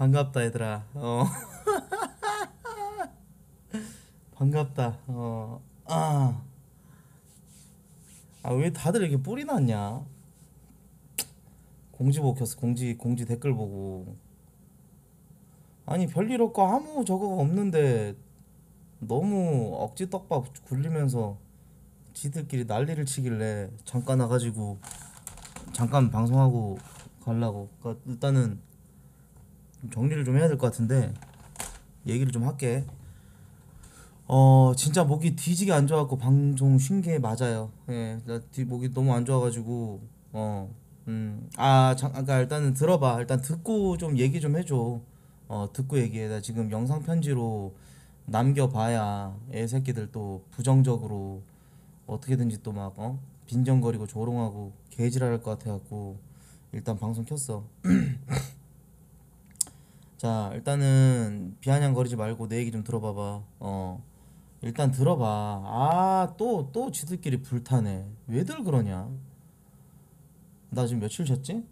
반갑다 얘들아. 반갑다. 왜 다들 이렇게 뿔이 났냐? 공지 먹혔어. 공지 댓글 보고. 아니 별일 없고 아무 저거가 없는데 너무 억지 떡밥 굴리면서 지들끼리 난리를 치길래 잠깐 와가지고 잠깐 방송하고 가려고. 그러니까 일단은 좀 정리를 좀 해야 될 것 같은데 얘기를 좀 할게. 진짜 목이 뒤지게 안 좋아갖고 방송 쉰 게 맞아요. 예, 나 목이 너무 안 좋아가지고 아까 일단은 들어봐. 일단 듣고 좀 얘기 좀 해줘. 듣고 얘기해. 나 지금 영상 편지로 남겨봐야 애 새끼들 또 부정적으로 어떻게든지 또 막 빈정거리고 조롱하고 개지랄할 것 같아갖고 일단 방송 켰어. 자, 일단은 비아냥거리지 말고 내 얘기 좀 들어봐봐. 일단 들어봐. 또 지들끼리 불타네. 왜들 그러냐? 나 지금 며칠 쉬었지?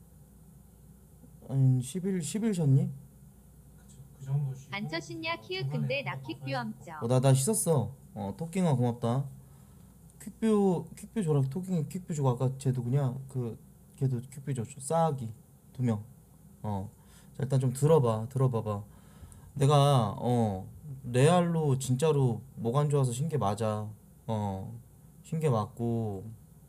한 10일 쉬었니? 그 정도 안 쉬고 쳐신냐 키읔 중간에 근데 한번 나킥뷰 가야지. 엄쩍 나 씻었어. 토끼가 고맙다. 퀵뷰 줘라. 토끼 퀵뷰 주고 아까 쟤 누구냐? 걔도 퀵뷰 줬죠. 싸기 2명. 자, 일단 좀 들어봐봐. 내가 레알로 진짜로 목 안 좋아서 쉰 게 맞아. 쉰 게 맞고,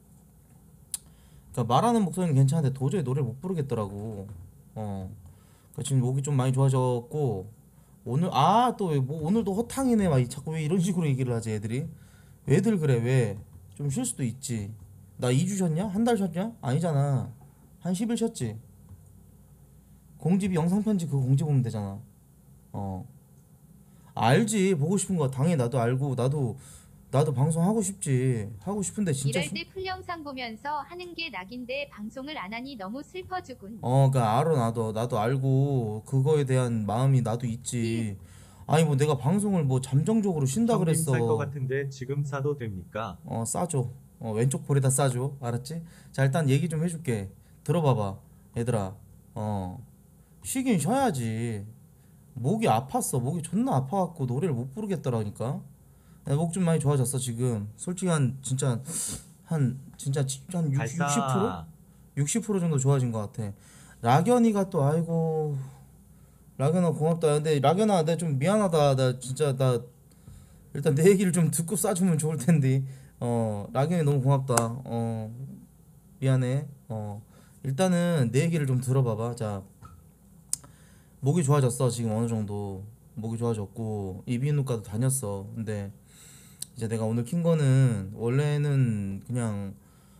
그러니까 말하는 목소리는 괜찮은데 도저히 노래를 못 부르겠더라고. 그러니까 지금 목이 좀 많이 좋아졌고, 오늘 뭐 오늘도 허탕이네. 막 자꾸 왜 이런 식으로 얘기를 하지 애들이? 왜들 그래? 왜? 좀 쉴 수도 있지. 나 2주 쉬었냐? 한 달 쉬었냐? 아니잖아. 한 10일 쉬었지. 공집이 영상 편지 그거 공지 보면 되잖아. 어. 알지. 보고 싶은 거 당연히 나도 알고, 나도 방송 하고 싶지. 하고 싶은데 진짜 일할 때 풀영상 보면서 하는 게 낙인데 방송을 안 하니 너무 슬퍼주군. 그니까 알아. 나도 알고 그거에 대한 마음이 나도 있지. 아니 뭐 내가 방송을 뭐 잠정적으로 쉰다 형님 살 것 그랬어. 같은데 지금 사도 됩니까? 싸줘. 왼쪽 볼에다 싸줘. 알았지? 자, 일단 얘기 좀 해줄게. 들어봐봐 얘들아. 쉬긴 쉬어야지. 목이 아팠어. 목이 존나 아파갖고 노래를 못 부르겠더라니까. 목 좀 많이 좋아졌어 지금. 솔직히 한 60%? 발사 60% 정도 좋아진 것 같아. 락연이가 또 아이고, 락연아 고맙다. 근데 락연아 내가 좀 미안하다. 나 진짜 나 일단 내 얘기를 좀 듣고 싸주면 좋을 텐데. 락연이 너무 고맙다. 미안해. 일단은 내 얘기를 좀 들어봐봐. 자, 목이 좋아졌어 지금 어느 정도. 목이 좋아졌고 이비인후과도 다녔어. 근데 이제 내가 오늘 킨 거는 원래는 그냥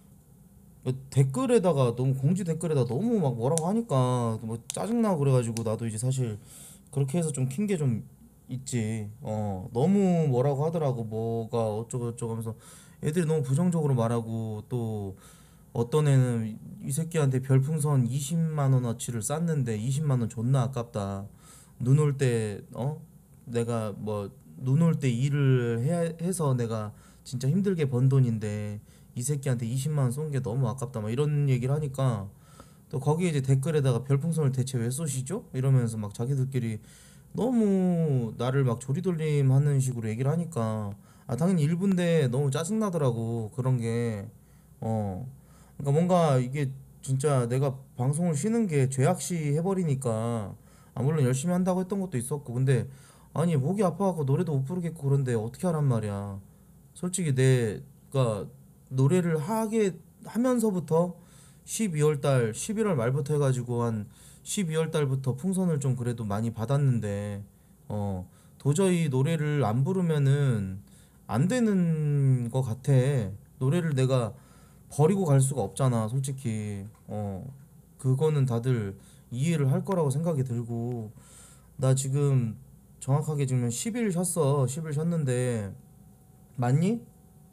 댓글에다가 너무 공지 댓글에다 너무 막 뭐라고 하니까 뭐 짜증나고 그래가지고 나도 이제 사실 그렇게 해서 좀 킨 게 좀 있지. 너무 뭐라고 하더라고. 뭐가 어쩌고 저쩌고 하면서 애들이 너무 부정적으로 말하고, 또 어떤 애는 이 새끼한테 별풍선 20만 원어치를 쌌는데 20만 원 존나 아깝다. 눈 올 때 내가 뭐 눈 올 때 일을 해서 내가 진짜 힘들게 번 돈인데 이 새끼한테 20만 원 쏜 게 너무 아깝다. 막 이런 얘기를 하니까 또 거기에 이제 댓글에다가 별풍선을 대체 왜 쏘시죠? 이러면서 막 자기들끼리 너무 나를 막 조리돌림 하는 식으로 얘기를 하니까 당연히 일부인데 너무 짜증나더라고 그런 게. 그러니까 뭔가 이게 진짜 내가 방송을 쉬는 게 죄악시 해버리니까, 물론 열심히 한다고 했던 것도 있었고, 근데 아니 목이 아파갖고 노래도 못 부르겠고 그런데 어떻게 하란 말이야. 솔직히 내가 노래를 하게 하면서부터 12월 달 11월 말부터 해가지고 한 12월 달부터 풍선을 좀 그래도 많이 받았는데, 도저히 노래를 안 부르면은 안 되는 거 같아. 노래를 내가 버리고 갈 수가 없잖아 솔직히. 그거는 다들 이해를 할 거라고 생각이 들고. 나 지금 정확하게 지금 10일 쉬었어. 10일 쉬었는데 맞니?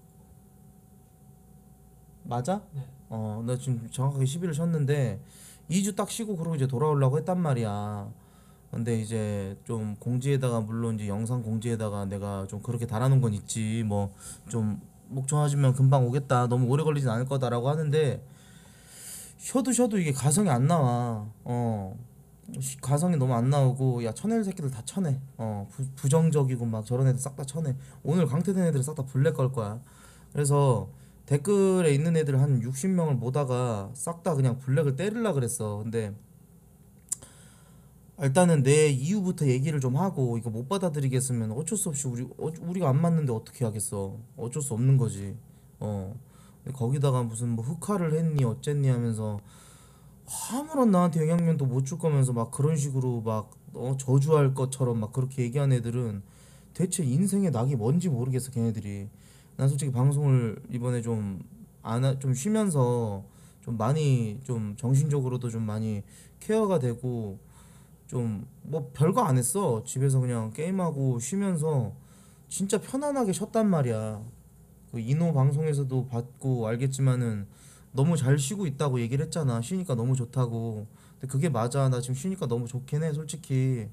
맞아? 네. 나 지금 정확하게 10일을 쉬었는데 2주 딱 쉬고 그러고 이제 돌아오려고 했단 말이야. 근데 이제 좀 공지에다가, 물론 이제 영상 공지에다가 내가 좀 그렇게 달아놓은 건 있지. 뭐 좀 목 좋아지면 금방 오겠다. 너무 오래 걸리진 않을 거다라고 하는데, 쉬어도 이게 가성이 안 나와. 가성이 너무 안 나오고 야 쳐낼 새끼들 다 쳐내. 부정적이고 막 저런 애들 싹 다 쳐내. 오늘 강퇴된 애들 싹 다 블랙 걸 거야. 그래서 댓글에 있는 애들 한 60명을 모다가 싹 다 그냥 블랙을 때리려 그랬어. 근데 일단은 내 이유부터 얘기를 좀 하고 이거 못 받아들이겠으면 어쩔 수 없이 우리가 안 맞는데 어떻게 하겠어. 어쩔 수 없는 거지. 근데 거기다가 무슨 뭐 흑화를 했니 어쨌니 하면서 아무런 나한테 영향면도 못 줄 거면서 막 그런 식으로 막 저주할 것처럼 막 그렇게 얘기한 애들은 대체 인생의 낙이 뭔지 모르겠어 걔네들이. 난 솔직히 방송을 이번에 좀 쉬면서 좀 많이 좀 정신적으로도 좀 많이 케어가 되고 좀 뭐 별거 안 했어. 집에서 그냥 게임하고 쉬면서 진짜 편안하게 쉬었단 말이야. 그 이노 방송에서도 봤고 알겠지만은 너무 잘 쉬고 있다고 얘기를 했잖아. 쉬니까 너무 좋다고. 근데 그게 맞아. 나 지금 쉬니까 너무 좋긴 해, 솔직히.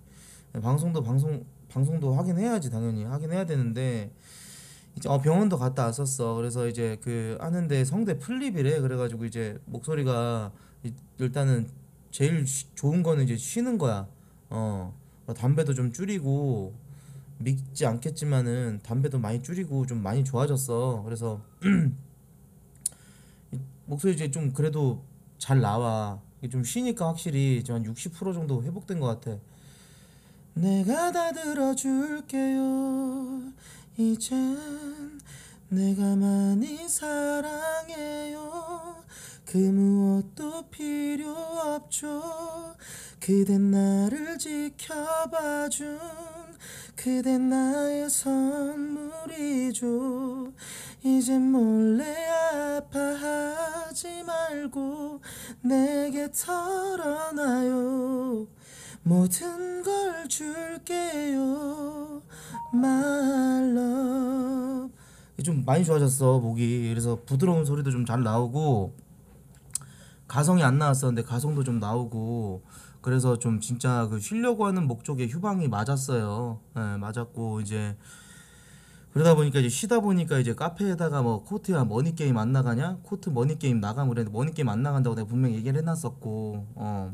방송도 하긴 해야지, 당연히 하긴 해야 되는데 이제 병원도 갔다 왔었어. 그래서 이제 그 하는데 성대 플립이래. 그래가지고 이제 목소리가 일단은 제일 좋은 거는 이제 쉬는 거야. 담배도 좀 줄이고 믿지 않겠지만은 담배도 많이 줄이고 좀 많이 좋아졌어. 그래서 목소리 이제 좀 그래도 잘 나와. 이게 좀 쉬니까 확실히 한 60% 정도 회복된 것 같아. 내가 다 들어줄게요. 이젠 내가 많이 사랑해요. 그 무엇도 필요 없죠. 그댄 나를 지켜봐준 그댄 나의 선물이죠. 이제 몰래 아파하지 말고 내게 털어놔요. 모든 걸 줄게요. My love. 좀 많이 좋아졌어 목이. 그래서 부드러운 소리도 좀 잘 나오고 가성이 안 나왔었는데 가성도 좀 나오고 그래서 좀 진짜 그 쉬려고 하는 목적에 휴방이 맞았어요. 예, 맞았고 이제 그러다 보니까 이제 쉬다 보니까 이제 카페에다가 뭐 코트야 머니 게임 안 나가냐? 코트 머니 게임 나가면 그랬는데 머니 게임 안 나간다고 내가 분명히 얘기를 해놨었고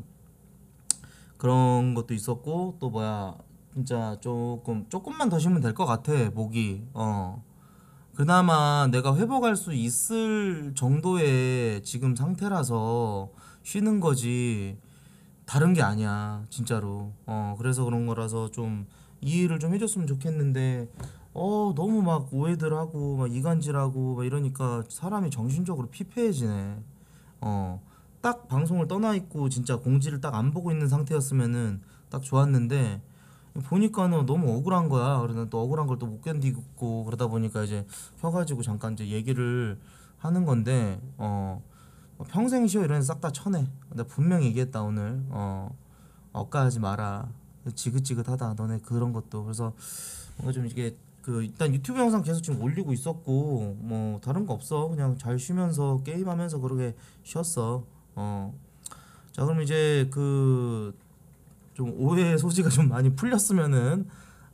그런 것도 있었고 또 뭐야 진짜 조금만 더 쉬면 될 것 같아 목이. 그나마 내가 회복할 수 있을 정도의 지금 상태라서 쉬는 거지 다른 게 아니야 진짜로. 그래서 그런 거라서 좀 이해를 좀 해줬으면 좋겠는데 너무 막 오해들 하고 막 이간질하고 막 이러니까 사람이 정신적으로 피폐해지네. 딱 방송을 떠나 있고 진짜 공지를 딱 안 보고 있는 상태였으면은 딱 좋았는데 보니까는 너무 억울한 거야. 그래서 또 억울한 걸 또 못 견디고 그러다 보니까 이제 켜가지고 잠깐 이제 얘기를 하는 건데 평생 쉬어 이런 싹 다 쳐내. 내가 분명히 얘기했다 오늘. 억까하지 마라. 지긋지긋하다 너네 그런 것도. 그래서 뭔가 좀 이게 그 일단 유튜브 영상 계속 지금 올리고 있었고 뭐 다른 거 없어. 그냥 잘 쉬면서 게임하면서 그러게 쉬었어. 자 그럼 이제 그 좀 오해의 소지가 좀 많이 풀렸으면은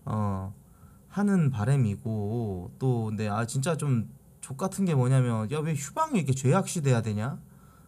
하는 바람이고 또 근데 진짜 좀 족같은 게 뭐냐면 야 왜 휴방이 이렇게 죄악시돼야 되냐.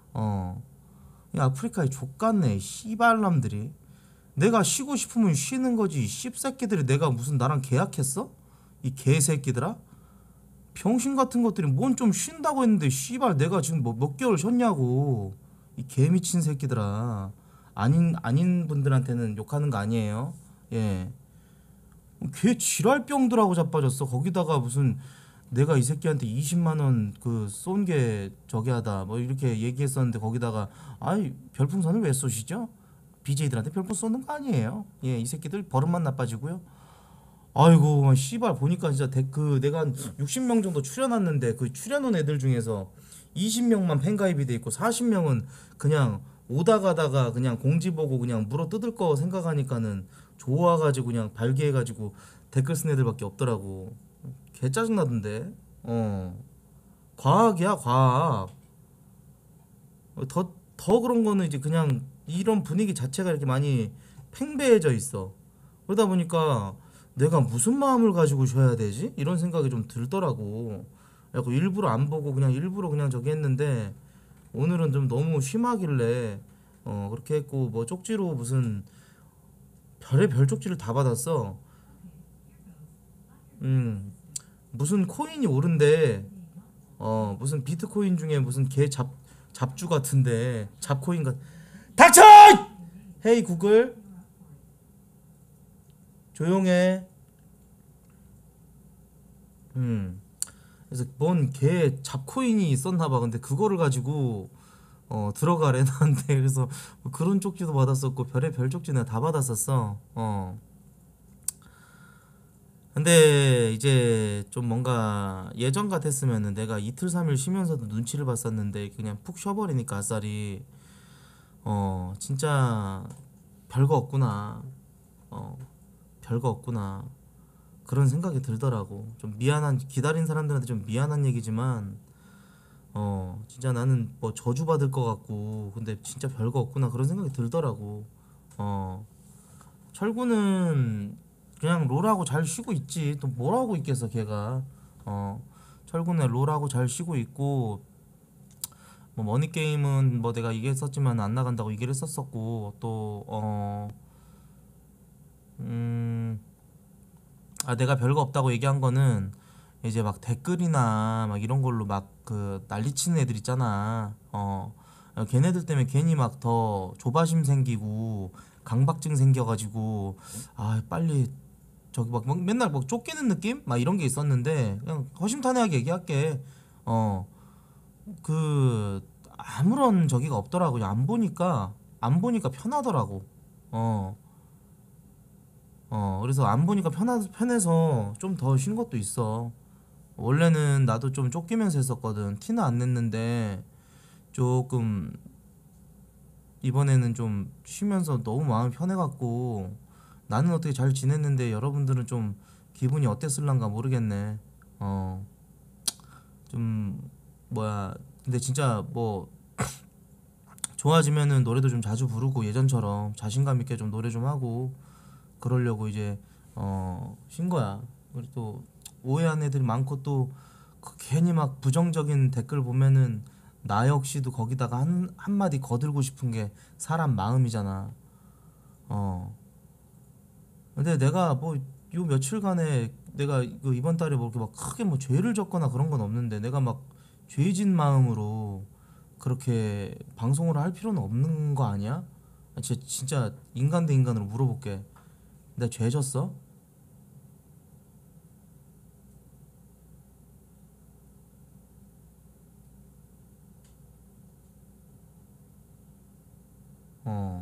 야 아프리카에 족같네 씨발놈들이. 내가 쉬고 싶으면 쉬는 거지. 씹새끼들이 내가 무슨 나랑 계약했어? 이 개새끼들아. 병신 같은 것들이 뭔 좀 쉰다고 했는데 씨발 내가 지금 뭐 몇 개월 쉬었냐고. 이 개미친 새끼들아. 아닌 분들한테는 욕하는 거 아니에요. 예. 개 지랄병들하고 자빠졌어. 거기다가 무슨 내가 이 새끼한테 20만 원 그 쏜 게 저기 하다 뭐 이렇게 얘기했었는데 거기다가 아이 별풍선을 왜 쏘시죠? BJ들한테 별풍 쏘는 거 아니에요. 예, 이 새끼들 버릇만 나빠지고요. 아이고 씨발 보니까 진짜 내가 한 60명 정도 출연했는데 그 출연한 애들 중에서 20명만 팬가입이 돼 있고 40명은 그냥 오다 가다가 그냥 공지 보고 그냥 물어 뜯을 거 생각하니까는 좋아가지고 그냥 발기해가지고 댓글 쓴 애들밖에 없더라고. 개 짜증나던데. 과학이야 과학. 더 그런 거는 이제 그냥 이런 분위기 자체가 이렇게 많이 팽배해져 있어. 그러다 보니까 내가 무슨 마음을 가지고 쉬어야 되지? 이런 생각이 좀 들더라고. 그래서 일부러 안 보고 그냥 일부러 그냥 저기 했는데 오늘은 좀 너무 심하길래 그렇게 했고 뭐 쪽지로 무슨 별의별 쪽지를 다 받았어. 음 무슨 코인이 오른대. 무슨 비트코인 중에 무슨 개 잡주 같은데 잡코인 같. 닥쳐! 헤이 구글 조용해. 그래서 뭔 개 잡코인이 있었나 봐. 근데 그거를 가지고 들어가래 나한테. 그래서 뭐 그런 쪽지도 받았었고 별의별 쪽지 내가 다 받았었어. 근데 이제 좀 뭔가 예전 같았으면은 내가 이틀 삼일 쉬면서도 눈치를 봤었는데 그냥 푹 쉬어버리니까 아싸리 진짜 별거 없구나. 어 별거 없구나 그런 생각이 들더라고. 좀 미안한, 기다린 사람들한테 좀 미안한 얘기지만 진짜 나는 뭐 저주받을 것 같고 근데 진짜 별거 없구나 그런 생각이 들더라고. 어 철구는 그냥 롤하고 잘 쉬고 있지. 또 뭘 하고 있겠어 걔가. 어 철구는 롤하고 잘 쉬고 있고 뭐 머니게임은 뭐 내가 이게 했었지만 안 나간다고 얘기를 했었었고 또 음, 내가 별거 없다고 얘기한 거는 이제 막 댓글이나 막 이런 걸로 막 그 난리치는 애들 있잖아. 걔네들 때문에 괜히 막 더 조바심 생기고 강박증 생겨가지고 빨리 저기 막 맨날 막 쫓기는 느낌? 막 이런 게 있었는데 그냥 허심탄회하게 얘기할게. 어 그 아무런 저기가 없더라고. 그냥 안 보니까 편하더라고. 어 그래서 안 보니까 편해서 좀 더 쉰 것도 있어. 원래는 나도 좀 쫓기면서 했었거든. 티는 안 냈는데 조금 이번에는 좀 쉬면서 너무 마음이 편해갖고 나는 어떻게 잘 지냈는데 여러분들은 좀 기분이 어땠을란가 모르겠네. 좀 뭐야. 근데 진짜 뭐 좋아지면은 노래도 좀 자주 부르고 예전처럼 자신감 있게 좀 노래 좀 하고 그러려고 이제 쉰 거야. 그리고 또 오해한 애들이 많고 또 괜히 막 부정적인 댓글 보면은 나 역시도 거기다가 한마디 거들고 싶은 게 사람 마음이잖아. 어 근데 내가 뭐 요 며칠간에 내가 이번 달에 뭐 이렇게 막 크게 뭐 죄를 졌거나 그런 건 없는데 내가 막 죄진 마음으로 그렇게 방송을 할 필요는 없는 거 아니야? 진짜 인간 대 인간으로 물어볼게. 내가 죄 졌어? 어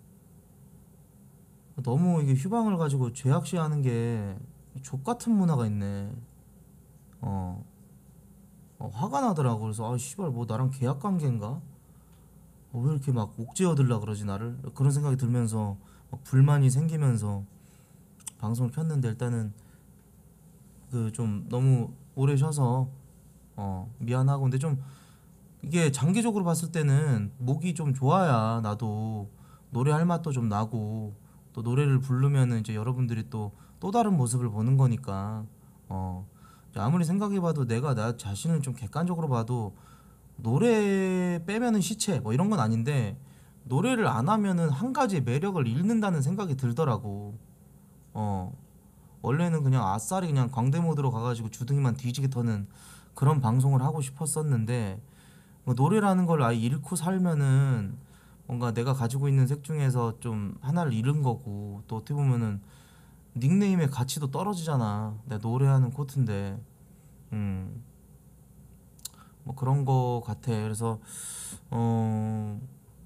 너무 이게 휴방을 가지고 죄악시하는 게 족같은 문화가 있네. 어, 화가 나더라고. 그래서 씨발 뭐 나랑 계약 관계인가? 왜 이렇게 막 옥죄어 들라 그러지 나를? 그런 생각이 들면서 막 불만이 생기면서 방송을 켰는데 일단은 그 좀 너무 오래 쉬어서 미안하고. 근데 좀 이게 장기적으로 봤을 때는 목이 좀 좋아야 나도 노래할 맛도 좀 나고 또 노래를 부르면은 이제 여러분들이 또 다른 모습을 보는 거니까. 어 아무리 생각해봐도 내가 나 자신을 좀 객관적으로 봐도 노래 빼면은 시체 뭐 이런 건 아닌데 노래를 안 하면은 한 가지의 매력을 잃는다는 생각이 들더라고. 어 원래는 그냥 아싸리 그냥 광대 모드로 가가지고 주둥이만 뒤지게 터는 그런 방송을 하고 싶었었는데 뭐 노래라는 걸 아예 잃고 살면은 뭔가 내가 가지고 있는 색 중에서 좀 하나를 잃은 거고 또 어떻게 보면은 닉네임의 가치도 떨어지잖아. 내가 노래하는 코트인데. 음, 뭐 그런 거 같아. 그래서 어,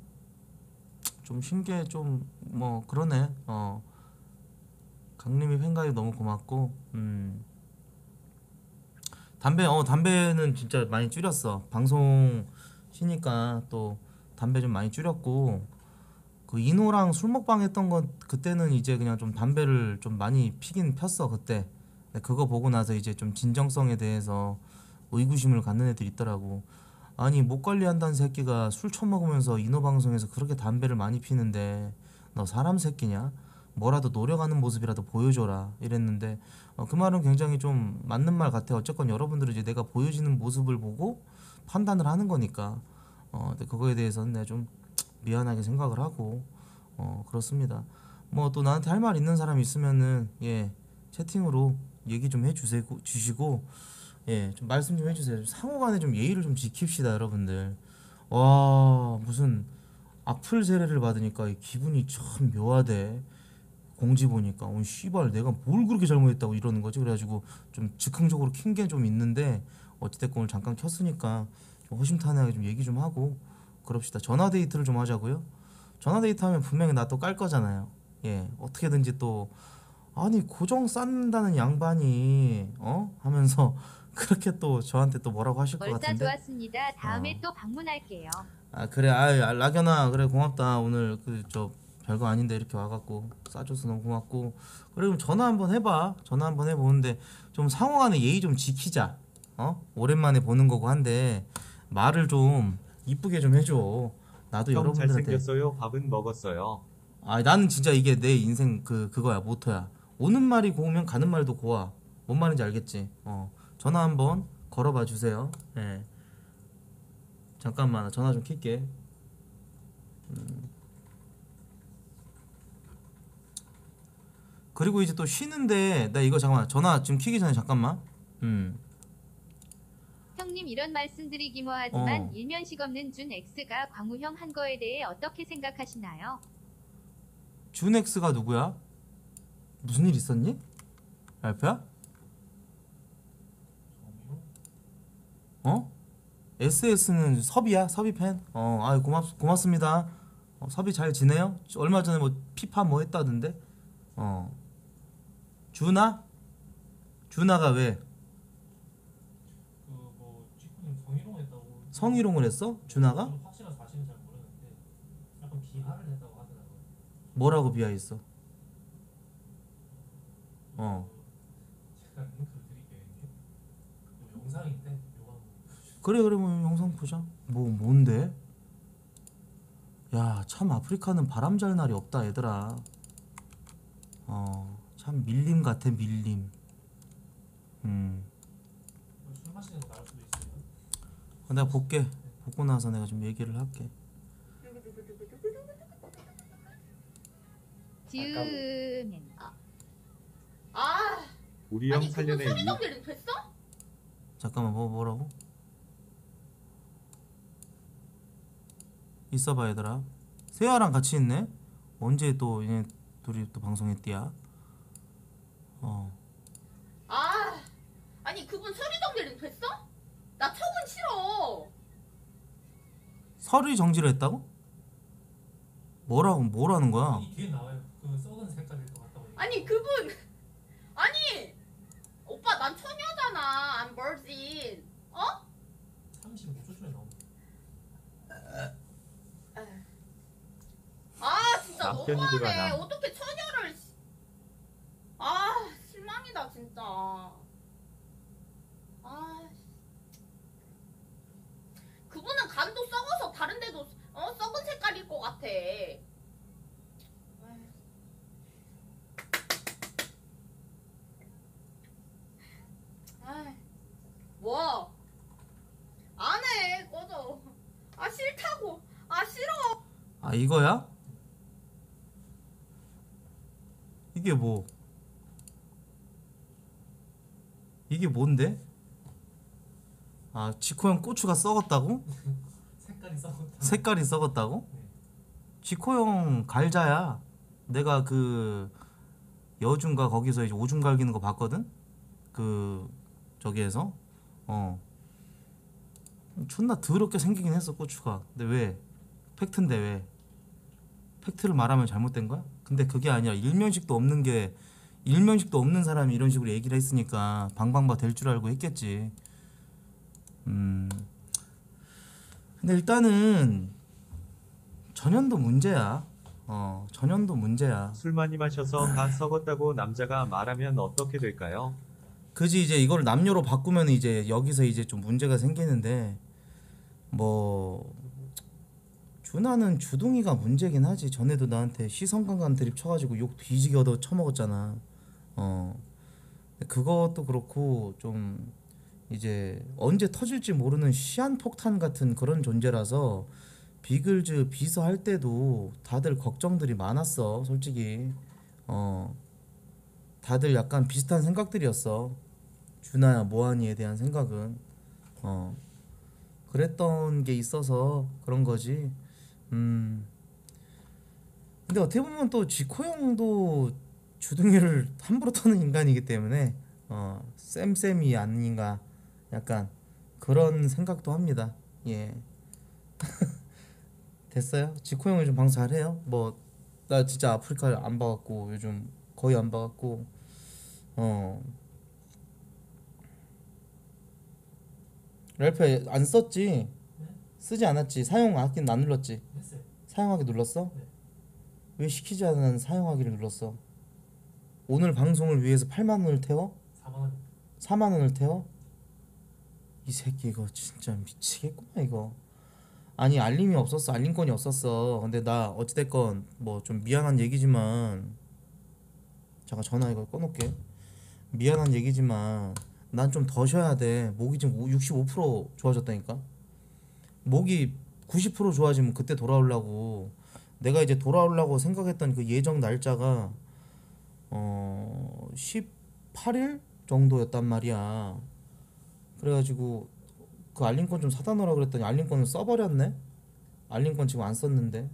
좀 신기해. 좀 뭐 그러네. 강림이 팬가입 너무 고맙고. 담배는 진짜 많이 줄였어. 방송 쉬니까 또 담배 좀 많이 줄였고 그 인호랑 술 먹방 했던 건 그때는 이제 그냥 좀 담배를 좀 많이 피긴 폈어 그때. 근데 그거 보고 나서 이제 좀 진정성에 대해서 의구심을 갖는 애들 있더라고. 아니 목 관리한다는 새끼가 술 처먹으면서 인호 방송에서 그렇게 담배를 많이 피는데 너 사람 새끼냐? 뭐라도 노력하는 모습이라도 보여줘라 이랬는데 그 말은 굉장히 좀 맞는 말 같아. 어쨌건 여러분들은 이제 내가 보여지는 모습을 보고 판단을 하는 거니까. 근데 그거에 대해서는 내가 좀 미안하게 생각을 하고 그렇습니다. 뭐 또 나한테 할 말 있는 사람 있으면은 예 채팅으로 얘기 좀 해주세요 주시고 예 좀 말씀 좀 해주세요. 상호간에 좀 예의를 좀 지킵시다 여러분들. 와 무슨 악플 세례를 받으니까 이 기분이 참 묘하대. 공지 보니까 씨발 내가 뭘 그렇게 잘못했다고 이러는 거지. 그래가지고 좀 즉흥적으로 킨 게 좀 있는데 어찌됐건 오늘 잠깐 켰으니까 좀 허심탄회하게 좀 얘기 좀 하고 그럽시다. 전화 데이트를 좀 하자고요. 전화 데이트 하면 분명히 나 또 깔 거잖아요. 예 어떻게든지 또 아니 고정 쌓는다는 양반이 하면서 그렇게 또 저한테 또 뭐라고 하실 것 멀싸 같은데. 좋았습니다. 다음에 또 방문할게요. 아 그래 락연아 그래 고맙다. 오늘 그 저 별거 아닌데 이렇게 와갖고 싸줘서 너무 고맙고. 그래 그럼 전화 한번 해봐. 전화 한번 해보는데 좀 상호간에 예의 좀 지키자. 오랜만에 보는 거고 한데 말을 좀 이쁘게 좀 해줘. 나도 형 여러분들한테 잘생겼어요. 밥은 먹었어요. 아 나는 진짜 이게 내 인생 그거야 모토야. 오는 말이 고우면 가는 말도 고와. 뭔 말인지 알겠지? 전화 한번 걸어봐 주세요. 예. 잠깐만 나 전화 좀 킬게. 그리고 이제 또 쉬는데 나 이거 잠깐만 전화 지금 키기 전에 잠깐만. 형님 이런 말씀드리기 뭐하지만 어. 일면식 없는 준 X가 광우형 한 거에 대해 어떻게 생각하시나요? 준엑스가 누구야? 무슨 일 있었니? 알프야? 정의로? SS는 섭이야? 섭이 팬? 아 고맙습니다. 섭이 잘 지내요? 얼마 전에 뭐 피파 뭐 했다던데? 준아? 준아가 왜 그뭐 지금 성희롱 했다고. 성희롱을 했어? 준아가? 저는 확실한 사실은 잘 모르는데 약간 비하를 했다고 하더라고요. 뭐라고 비하했어? 제가 링크를 드릴게요. 이게 영상인데 요거 한번 그래 뭐 영상 보자. 뭔데? 야 참 아프리카는 바람 잘 날이 없다 얘들아. 참 밀림 같아 밀림. 술 마시는 거 나올 수도 있어요. 내가 볼게. 보고 나서 내가 좀 얘기를 할게. 지으면 아, 우리 형 아니 그분 살려내 소리 정리는 됐어? 잠깐만 뭐라고? 있어봐 얘들아. 세아랑 같이 있네. 언제 또 얘네 둘이 또 방송했디야? 아, 아니 그분 소리 정리는 됐어? 나 척은 싫어. 설이 정지를 했다고? 뭐라는 거야? 이 뒤에 나와요. 그 썩은 색깔일 것 같다고. 아니 그분, 아니 오빠 난 처녀잖아. I'm virgin. 35초 전에 나온. 아 진짜 남편이 너무하네. 들어가나. 어떻게 처녀를? 아 실망이다 진짜. 아 그분은 간도 썩어서 다른데도 썩은 색깔일 것 같아. 뭐? 안 해. 꺼져. 아 싫다고. 아 싫어. 아 이거야? 이게 뭐? 이게 뭔데? 아 지코형 고추가 썩었다고? 색깔이 썩었다. 색깔이 썩었다고? 네. 지코형 갈자야. 내가 그 여중가 거기서 이제 오줌 갈기는 거 봤거든? 그 저기에서 존나 더럽게 생기긴 했어 고추가. 근데 왜? 팩트인데 왜? 팩트를 말하면 잘못된 거야? 근데 그게 아니라 일면식도 없는 사람이 이런 식으로 얘기를 했으니까 방방바 될 줄 알고 했겠지. 근데 일단은 전현도 문제야. 전현도 문제야. 술 많이 마셔서 다 썩었다고 남자가 말하면 어떻게 될까요? 그지 이제 이걸 남녀로 바꾸면 이제 여기서 이제 좀 문제가 생기는데 뭐 준하는 주둥이가 문제긴 하지. 전에도 나한테 시선강간 드립 쳐가지고 욕 뒤지게 얻어 처먹었잖아. 그것도 그렇고 좀 이제 언제 터질지 모르는 시한폭탄 같은 그런 존재라서 비글즈 비서 할 때도 다들 걱정들이 많았어 솔직히. 다들 약간 비슷한 생각들이었어. 준하야 뭐하니에 대한 생각은. 그랬던 게 있어서 그런 거지. 근데 어떻게 보면 또 지코 형도 주둥이를 함부로 터는 인간이기 때문에 쌤쌤이 아닌가 약간 그런 생각도 합니다. 예. 됐어요? 지코 형이 좀 방송 잘해요? 뭐 나 진짜 아프리카 안 봐갖고 요즘 거의 안 봐갖고 랄프 안 썼지? 네? 쓰지 않았지? 사용하기는 안 눌렀지? 했어요. 사용하기 눌렀어? 네. 왜 시키지 않은 사용하기를 눌렀어? 오늘 방송을 위해서 8만 원을 태워? 4만 원. 4만 원을 태워? 이 새끼 이거 진짜 미치겠구나 이거. 아니 알림이 없었어. 알림권이 없었어. 근데 나 어찌됐건 뭐 좀 미안한 얘기지만 잠깐 전화 이거 꺼놓을게. 미안한 얘기지만 난 좀 더 쉬어야 돼. 목이 지금 65% 좋아졌다니까. 목이 90% 좋아지면 그때 돌아오려고. 내가 이제 돌아오려고 생각했던 그 예정 날짜가 18일 정도였단 말이야. 그래가지고 그 알림권 좀 사다 놓으라 그랬더니 알림권을 써버렸네. 알림권 지금 안 썼는데.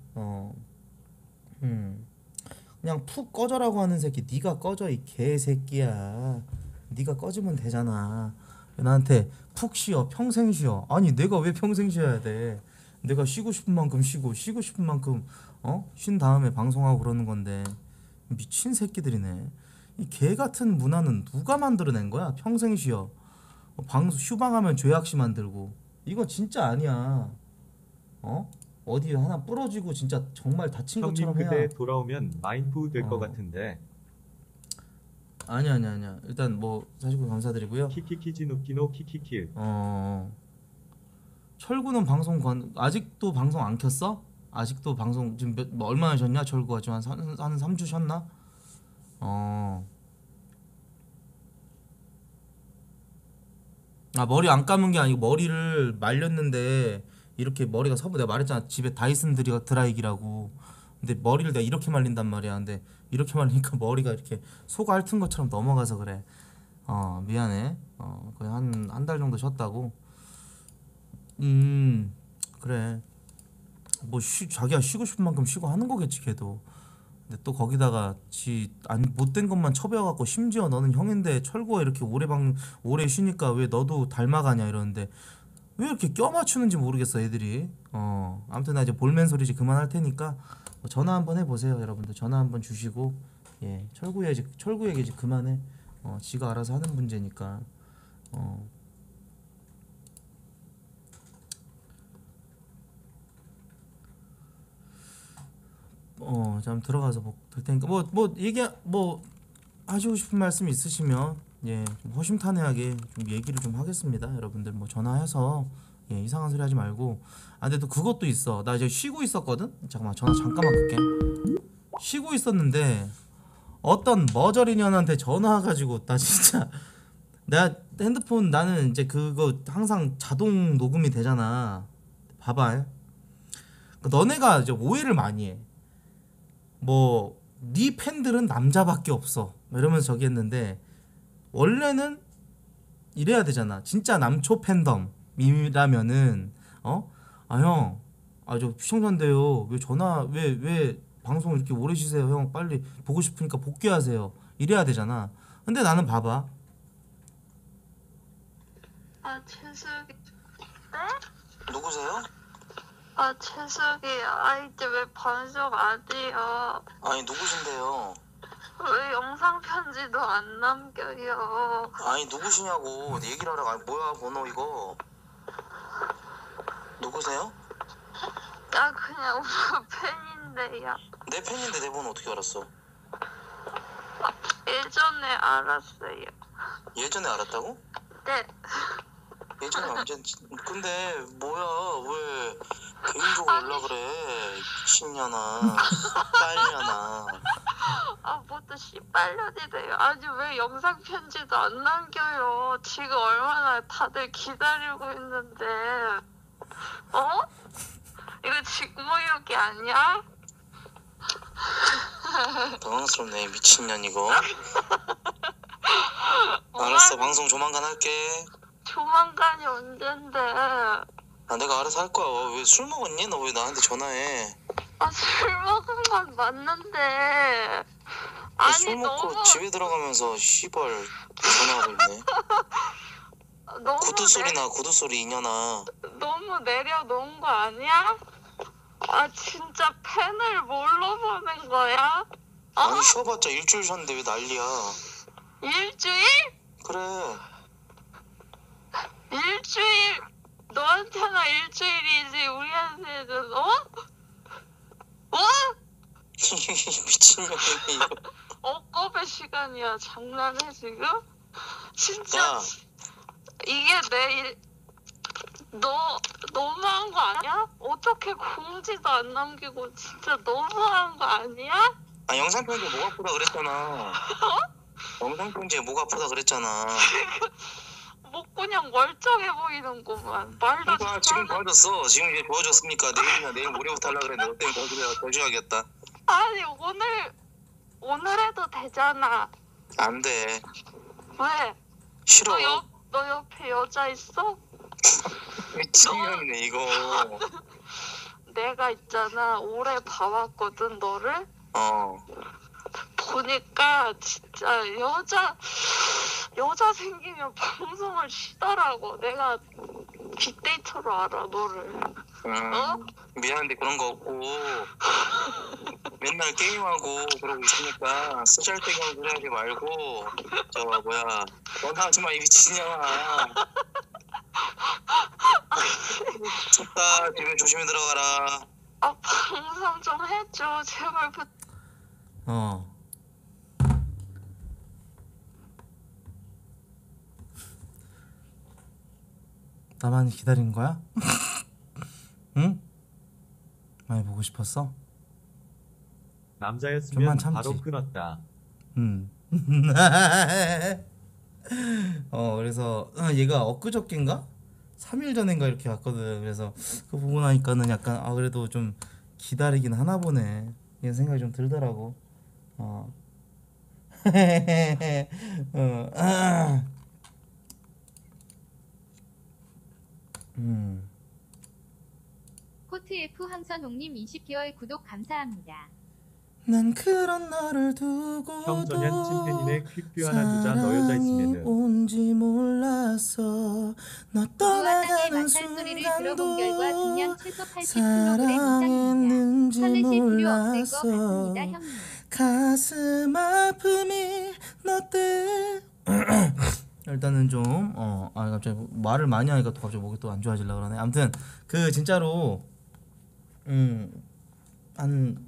그냥 푹 꺼져라고 하는 새끼. 네가 꺼져 이 개새끼야. 네가 꺼지면 되잖아. 왜 나한테 푹 쉬어 평생 쉬어. 아니 내가 왜 평생 쉬어야 돼. 내가 쉬고 싶은 만큼 쉬고 쉬고 싶은 만큼 쉰 다음에 방송하고 그러는 건데. 미친 새끼들이네. 이 개 같은 문화는 누가 만들어낸 거야? 평생 쉬어. 방송 휴방하면 죄악시 만들고. 이거 진짜 아니야. 어디 하나 부러지고 진짜 정말 다친 형님 것처럼 해야. 그때 돌아오면 마인프 될 것 어. 같은데. 아니야. 일단 뭐 사시고 감사드리고요. 키키키지 누키노 키키킬. 철구는 아직도 방송 안 켰어? 아직도 방송 지금 뭐 얼마나 쉬었냐? 철구가 지금 한 3주 쉬었나? 아 머리 안 감은 게 아니고 머리를 말렸는데 이렇게 머리가 내가 말했잖아 집에 다이슨 드라이기라고. 근데 머리를 내가 이렇게 말린단 말이야. 근데 이렇게 말리니까 머리가 이렇게 소가 핥은 것처럼 넘어가서 그래. 미안해. 거의 한 달 정도 쉬었다고. 그래. 뭐 자기가 쉬고 싶은 만큼 쉬고 하는 거겠지 걔도. 근데 또 거기다가 못된 것만 쳐배워갖고 심지어 너는 형인데 철구가 이렇게 오래 쉬니까 왜 너도 닮아가냐 이러는데 왜 이렇게 껴맞추는지 모르겠어 애들이. 아무튼 나 이제 볼멘 소리 이제 그만할 테니까 전화 한번 해보세요 여러분들. 전화 한번 주시고. 예, 철구 얘기 이제 그만해. 지가 알아서 하는 문제니까. 잠 들어가서 될 테니까 뭐 하시고 싶은 말씀 있으시면 좀 허심탄회하게 좀 얘기를 좀 하겠습니다. 여러분들 뭐 전화해서 이상한 소리 하지 말고. 근데 또 그것도 있어. 나 이제 쉬고 있었거든. 잠깐만 전화 잠깐만 끌게. 쉬고 있었는데 어떤 머저리년한테 전화 와가지고 나 진짜 내가 핸드폰 나는 이제 그거 항상 자동 녹음이 되잖아. 봐봐. 너네가 이제 오해를 많이 해. 뭐 네 팬들은 남자밖에 없어 이러면서 저기 했는데 원래는 이래야 되잖아. 진짜 남초 팬덤이라면은 형 저 시청자인데요 왜 방송 이렇게 오래 쉬세요 형 빨리 보고 싶으니까 복귀하세요 이래야 되잖아. 근데 나는 봐봐. 최숙이. 네? 누구세요? 최숙이. 이제 왜 반숙 안 해요? 아니 누구신데요? 왜 영상 편지도 안 남겨요? 아니 누구시냐고 얘기를 하라고. 아니 뭐야 번호 이거. 누구세요? 나 그냥 오빠 팬인데요. 내 팬인데 내 번호 어떻게 알았어? 예전에 알았어요. 예전에 알았다고? 네. 예전에 언제? 근데 뭐야 왜 개인적으로 연락 그래? 미친년아 빨년아. 뭐또 씨발년이래요. 아니 왜 영상 편지도 안 남겨요? 지금 얼마나 다들 기다리고 있는데. 이거 직무유기 아니야? 당황스럽네 미친년 이거. 알았어 방송 조만간 할게. 조만간이 언젠데. 아 내가 알아서 할 거야. 왜 술 먹었니? 너 왜 나한테 전화해? 아, 술 먹은 건 맞는데. 너 아니, 술 먹고 너무, 집에 들어가면서 씨발 전화하고 있네. 너무, 구두 소리나 구두 소리 이년아. 너무 내려놓은 거 아니야? 아, 진짜 펜을 뭘로 보낸 거야? 아니 쉬어봤자 일주일 쉬었는데 왜 난리야. 일주일? 그래. 일주일? 너한테나 일주일이지, 우리한테는, 어? 어? 미친년이네 이거. 억겁의 시간이야. 장난해, 지금? 진짜, 야 이게 내일, 너무한 거 아니야? 어떻게 공지도 안 남기고 진짜 너무한 거 아니야? 아 영상 편지에 목 아프다 그랬잖아. 영상 편지에 목 아프다 그랬잖아. 뭐 그냥 멀쩡해 보이는구만. 말도 그러니까 지금 잘하는. 좋아졌어. 지금 이제 좋아졌으니까 내일이나 내일 모레부터 하려고 그랬는데 너 때문에 더 줘야겠다. 아니 오늘 해도 되잖아. 안 돼. 왜? 싫어. 너 옆에 여자 있어? 미친년이네 이거. 내가 있잖아. 오래 봐왔거든 너를. 보니까 진짜 여자 생기면 방송을 쉬더라고. 내가 빅데이터로 알아 너를. 어? 미안한데 그런 거 없고 맨날 게임하고 그러고 있으니까 쓰잘데기한 소리 하지 말고 저 뭐야 전화하지 마 이 미친년아. 춥다. 집에 조심히 들어가라. 아 방송 좀 해줘 제발. 나만 기다린 거야? 응? 많이 보고 싶었어? 남자였으면 좀만 참지. 바로 끊었다. 그래서 얘가 엊그저께인가? 3일 전인가 이렇게 왔거든. 그래서 그거 보고 나니까는 약간 그래도 좀 기다리긴 하나 보네 이런 생각이 좀 들더라고. 코트F 황선홍님 20개월 구독 감사합니다. 난 그런 너를 두고도 형전현 찐팬이네. 퀵뷰 하나 주자. 너 여자 사랑이 있으면은. 온지 몰랐어. 너 우와 땅의 떠나가는 마찰소리를 들어본 결과 순간도 중량 최소 80kg 이상입니다. 사랑했는지 설레실 필요 없을 것 몰랐어. 같습니다 형님. 가슴 아픔이 너 때문에 일단은 좀 갑자기 말을 많이 하니까 또 갑자기 목이 또 안 좋아지려고 그러네. 아무튼 그 진짜로 한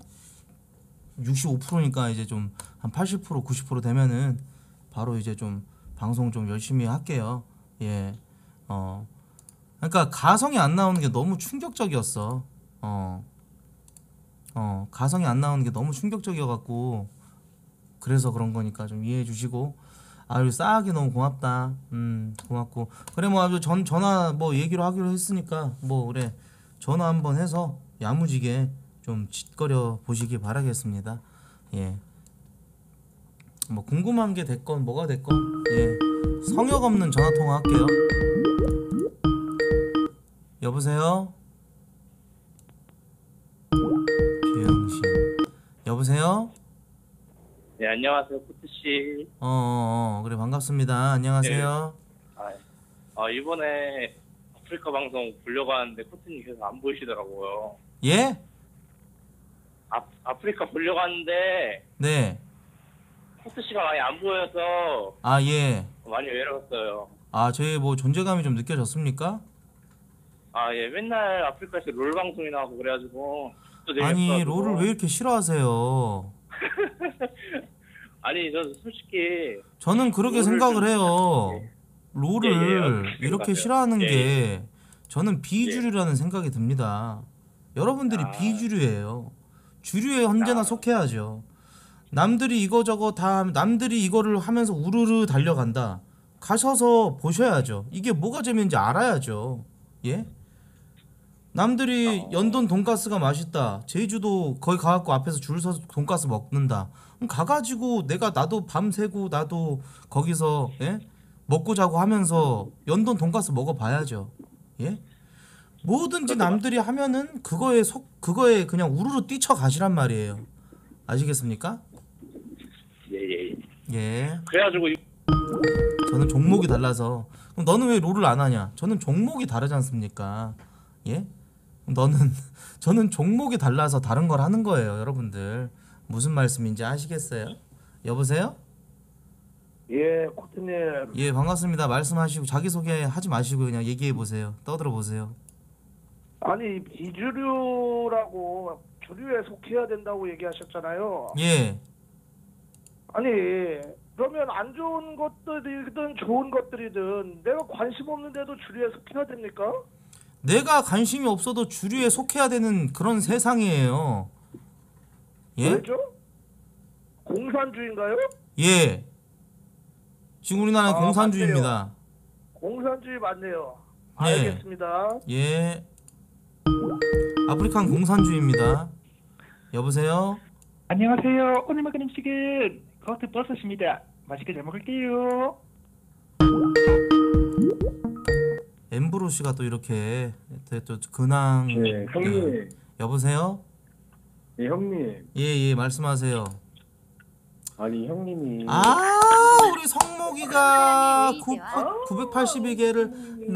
65%니까 이제 좀 한 80% 90% 되면은 바로 이제 좀 방송 좀 열심히 할게요. 예. 그러니까 가성이 안 나오는 게 너무 충격적이었어. 가성이 안 나오는 게 너무 충격적이어 갖고 그래서 그런 거니까 좀 이해해 주시고. 아유 싸하게 너무 고맙다. 고맙고 그래 뭐 아주 전화 뭐 얘기로 하기로 했으니까 뭐 그래 전화 한번 해서 야무지게 좀 짓거려 보시기 바라겠습니다. 예. 뭐 궁금한 게 됐건 뭐가 됐건 예 성역 없는 전화 통화 할게요. 여보세요. 비영신. 여보세요. 네, 안녕하세요, 코트씨. 그래 반갑습니다. 안녕하세요. 이번에 아프리카 방송 보려고 하는데 코트님 계속 안 보이시더라고요. 예? 아프리카 보려고 하는데 네. 코트씨가 많이 안 보여서 예. 많이 외로웠어요. 저희 뭐 존재감이 좀 느껴졌습니까? 예, 맨날 아프리카에서 롤 방송이나 하고 그래가지고 또 아니 재밌어가지고. 롤을 왜 이렇게 싫어하세요? 아니, 저 솔직히 저는 그렇게 롤을 생각을 좀- 해요. 롤을 예, 이렇게 생각하세요. 싫어하는 예, 게 저는 비주류라는 생각이 듭니다. 여러분들이 비주류예요. 주류에 언제나 속해야죠. 남들이 이거저거 다 남들이 이거를 하면서 우르르 달려간다. 가셔서 보셔야죠. 이게 뭐가 재밌는지 알아야죠. 예? 남들이 연돈 돈가스가 맛있다. 제주도 거기 가갖고 앞에서 줄 서서 돈가스 먹는다. 그럼 가가지고 나도 밤새고 나도 거기서 예? 먹고 자고 하면서 연돈 돈가스 먹어봐야죠. 예? 뭐든지 남들이 하면은 그거에 그냥 우르르 뛰쳐가시란 말이에요. 아시겠습니까? 예. 예. 그래가지고 저는 종목이 달라서. 그럼 너는 왜 롤을 안 하냐? 저는 종목이 다르지 않습니까? 예? 저는 종목이 달라서 다른 걸 하는 거예요, 여러분들. 무슨 말씀인지 아시겠어요? 여보세요? 예, 코트님. 예, 반갑습니다. 말씀하시고 자기소개 하지 마시고 그냥 얘기해 보세요. 떠들어 보세요. 아니, 비주류라고 주류에 속해야 된다고 얘기하셨잖아요. 예. 아니, 그러면 안 좋은 것들이든 좋은 것들이든 내가 관심 없는데도 주류에 속해야 됩니까? 내가 관심이 없어도 주류에 속해야 되는 그런 세상이에요. 예? 왜죠? 공산주의인가요? 예. 지금 우리나라는 아, 공산주의입니다. 공산주의 맞네요. 네. 알겠습니다. 예. 아프리카는 공산주의입니다. 여보세요? 안녕하세요. 오늘 먹은 음식은 커트 버섯입니다. 맛있게 잘 먹을게요. 엠브로시가 또 이렇게 또 근황. 네, 형님. 여보세요? 네, 형님. 예, 말씀하세요. 아니, 형님이. 우리 성목이가 981개를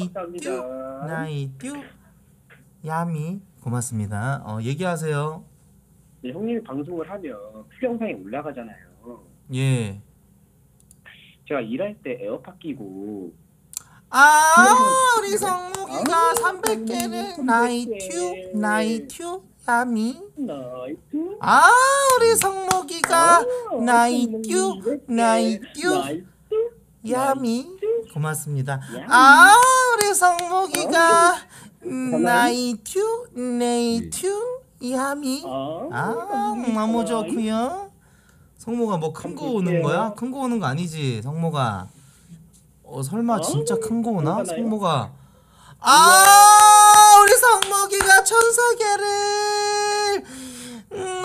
나이듀 야미 고맙습니다. 얘기하세요. 네, 형님이 방송을 하면 풀영상에 올라가잖아요. 예. 제가 일할 때 에어팟 끼고. 우리 성목이가 300개를 나이튜 야미. 우리 성목이가 나이튜 야미 고맙습니다. 우리 성목이가 나이튜 야미. 너무 좋고요. 성모가 뭐 큰 거 오는 거야? 큰 거 오는 거 아니지, 성모가? 설마 진짜 큰 거 오나? 성모가. 우리 성모기가 1000개를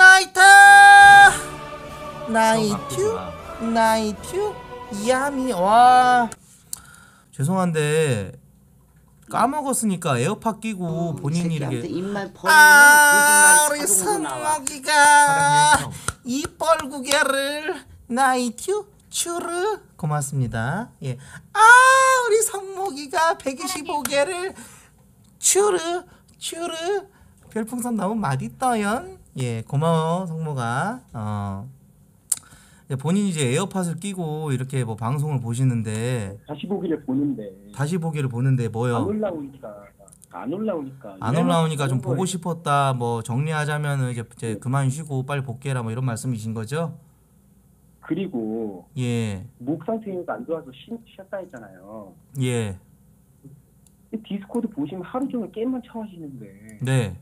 나이튜 야미. 와, 죄송한데 까먹었으니까 에어팟 끼고 본인이 이렇게 우리 성모기가 이 뻘구개를 나이튜 추르 고맙습니다. 예. 우리 성모기가 125개를 추르 별풍선 너무 맛있어요. 예, 고마워 성모가. 본인이 이제 에어팟을 끼고 이렇게 뭐 방송을 보시는데 다시 보기를 보는데 뭐요? 안 올라오니까 좀 보고 싶었다. 뭐 정리하자면은 이제 그만 쉬고 빨리 복귀해라 뭐 이런 말씀이신 거죠? 그리고 예. 목 상태가 안 좋아서 쉬었다 했잖아요. 예. 디스코드 보시면 하루 종일 게임만 쳐하시는데 네.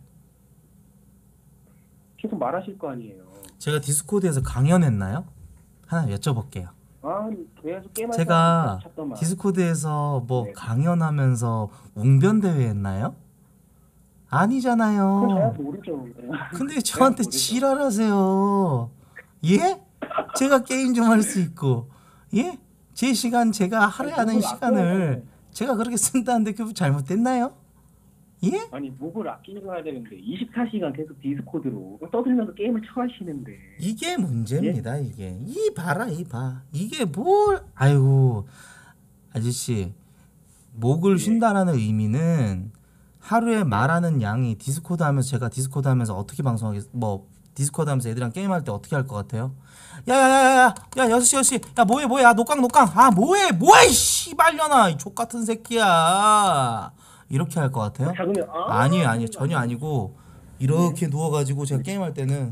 계속 말하실 거 아니에요. 제가 디스코드에서 강연했나요? 하나 여쭤볼게요. 계속 게임만 제가 찾더만. 디스코드에서 뭐 네. 강연하면서 웅변대회 했나요? 아니잖아요. 그건 잘 모르죠. 근데 저한테 지랄하세요. 예? 제가 게임 좀 할 수 있고, 예? 제 시간 제가 하루에 하는 시간을 제가 그렇게 쓴다는데 그게 잘못됐나요? 예? 아니 목을 아끼고 해야 되는데 24시간 계속 디스코드로 떠들면서 게임을 쳐하시는데 이게 문제입니다. 이게 이게 뭘? 아이고 아저씨, 목을 쉰다라는 의미는 하루에 말하는 양이 디스코드 하면서, 제가 디스코드 하면서 어떻게 방송하겠, 디스코드 하면서 애들이랑 게임할 때 어떻게 할 것 같아요? 야 6시 야 뭐해 녹강 뭐해 이 씨발년아, 이 족같은 새끼야, 이렇게 할 것 같아요? 아니에요 전혀 아니고, 이렇게 누워가지고 제가 게임할 때는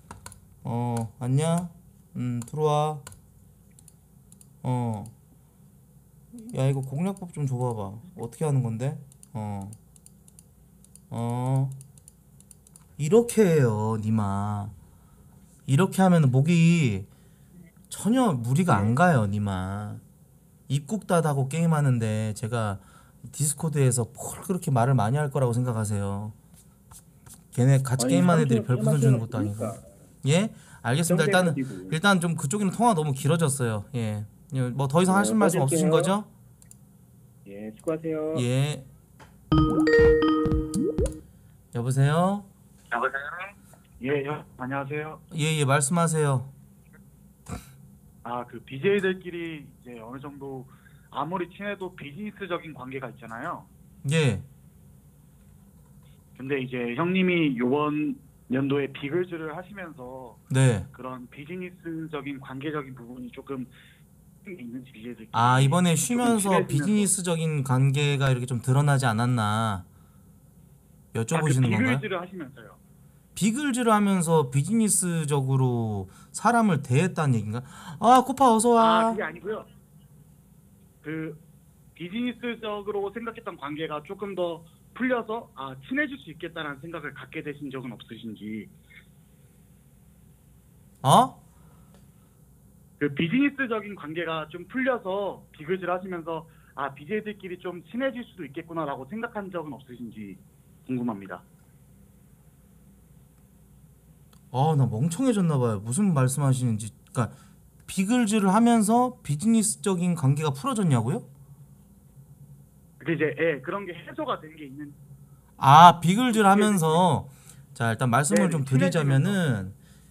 안녕? 들어와. 야 이거 공략법 좀 줘봐봐. 어떻게 하는 건데? 이렇게 해요 니마. 이렇게 하면 목이 전혀 무리가 안 가요 니마. 입국 닫하고 게임하는데 제가 디스코드에서 뭘 그렇게 말을 많이 할 거라고 생각하세요? 걔네 같이 아니, 게임하는 애들이 사람들은 별풍선 주는 것도 아니고. 그러니까. 예? 알겠습니다. 정색하시고. 일단 좀 그쪽이랑 통화 너무 길어졌어요. 예. 뭐 더 이상 하실 말씀 없으신 꺼질게요. 거죠? 예, 수고하세요. 예. 여보세요? 예, 형 안녕하세요. 예, 말씀하세요. 그 BJ들끼리 이제 어느 정도 아무리 친해도 비즈니스적인 관계가 있잖아요. 예. 근데 이제 형님이 요번 연도에 비글즈를 하시면서 네. 그런 비즈니스적인 관계적인 부분이 조금 있는지 BJ들끼리. 아, 이번에 조금 쉬면서 친해지면서. 비즈니스적인 관계가 이렇게 좀 드러나지 않았나 여쭤보시는 건가요? 비글즈를 하시면서요. 비글즈를 하면서 비즈니스적으로 사람을 대했다는 얘기인가? 아, 코파 어서 와. 그게 아니고요. 그 비즈니스적으로 생각했던 관계가 조금 더 풀려서 친해질 수 있겠다는 생각을 갖게 되신 적은 없으신지. 어? 그 비즈니스적인 관계가 좀 풀려서 비글즈를 하시면서 BJ들끼리 좀 친해질 수도 있겠구나라고 생각한 적은 없으신지 궁금합니다. 나 멍청해졌나 봐요. 무슨 말씀하시는지. 그러니까 비글즈를 하면서 비즈니스적인 관계가 풀어졌냐고요? 근데 이제 그런 게 해소가 된 게 있는. 아, 비글즈를 하면서 자, 일단 말씀을 네, 좀 드리자면은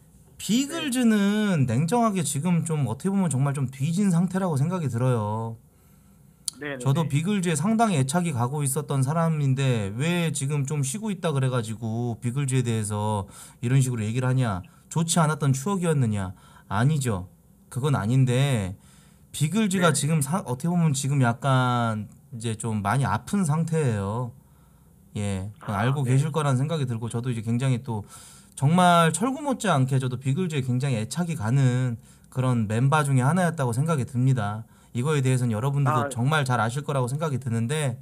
비글즈는 냉정하게 지금 좀 어떻게 보면 정말 좀 뒤진 상태라고 생각이 들어요. 네. 저도 비글즈에 상당히 애착이 가고 있었던 사람인데 왜 지금 좀 쉬고 있다 그래가지고 비글즈에 대해서 이런 식으로 얘기를 하냐? 좋지 않았던 추억이었느냐? 아니죠. 그건 아닌데 비글즈가 지금 어떻게 보면 지금 약간 이제 좀 많이 아픈 상태예요. 예, 그건 알고 계실 거라는 생각이 들고 저도 이제 굉장히 또 정말 철구 못지않게 저도 비글즈에 굉장히 애착이 가는 그런 멤버 중에 하나였다고 생각이 듭니다. 이거에 대해서는 여러분들도 정말 잘 아실 거라고 생각이 드는데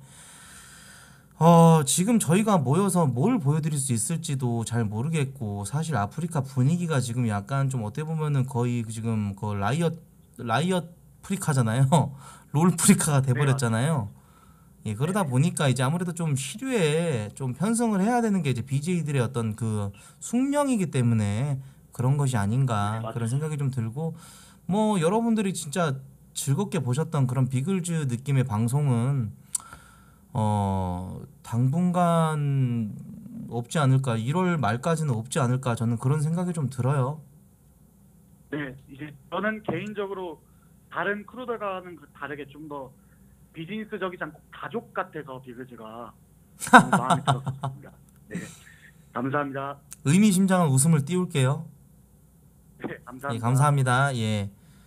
지금 저희가 모여서 뭘 보여드릴 수 있을지도 잘 모르겠고 사실 아프리카 분위기가 지금 약간 좀 어떻게 보면은 거의 지금 그 라이엇 프리카잖아요. 롤 프리카가 돼버렸잖아요. 예, 그러다 보니까 이제 아무래도 좀 시류에 좀 편성을 해야 되는 게 이제 BJ들의 어떤 그 숙명이기 때문에 그런 것이 아닌가 그런 생각이 좀 들고 뭐 여러분들이 진짜 즐겁게 보셨던 그런 비글즈 느낌의 방송은 당분간 없지 않을까 1월 말까지는 없지 않을까 저는 그런 생각이 좀 들어요. 네, 이제 저는 개인적으로 다른 크루들과는 다르게 좀 더 비즈니스적이지 않고 가족 같아서 비글즈가 너무 마음에 들었습니다. 네, 감사합니다. 의미심장한 웃음을 띄울게요. 네, 감사합니다. 예, 감사합니다. 예.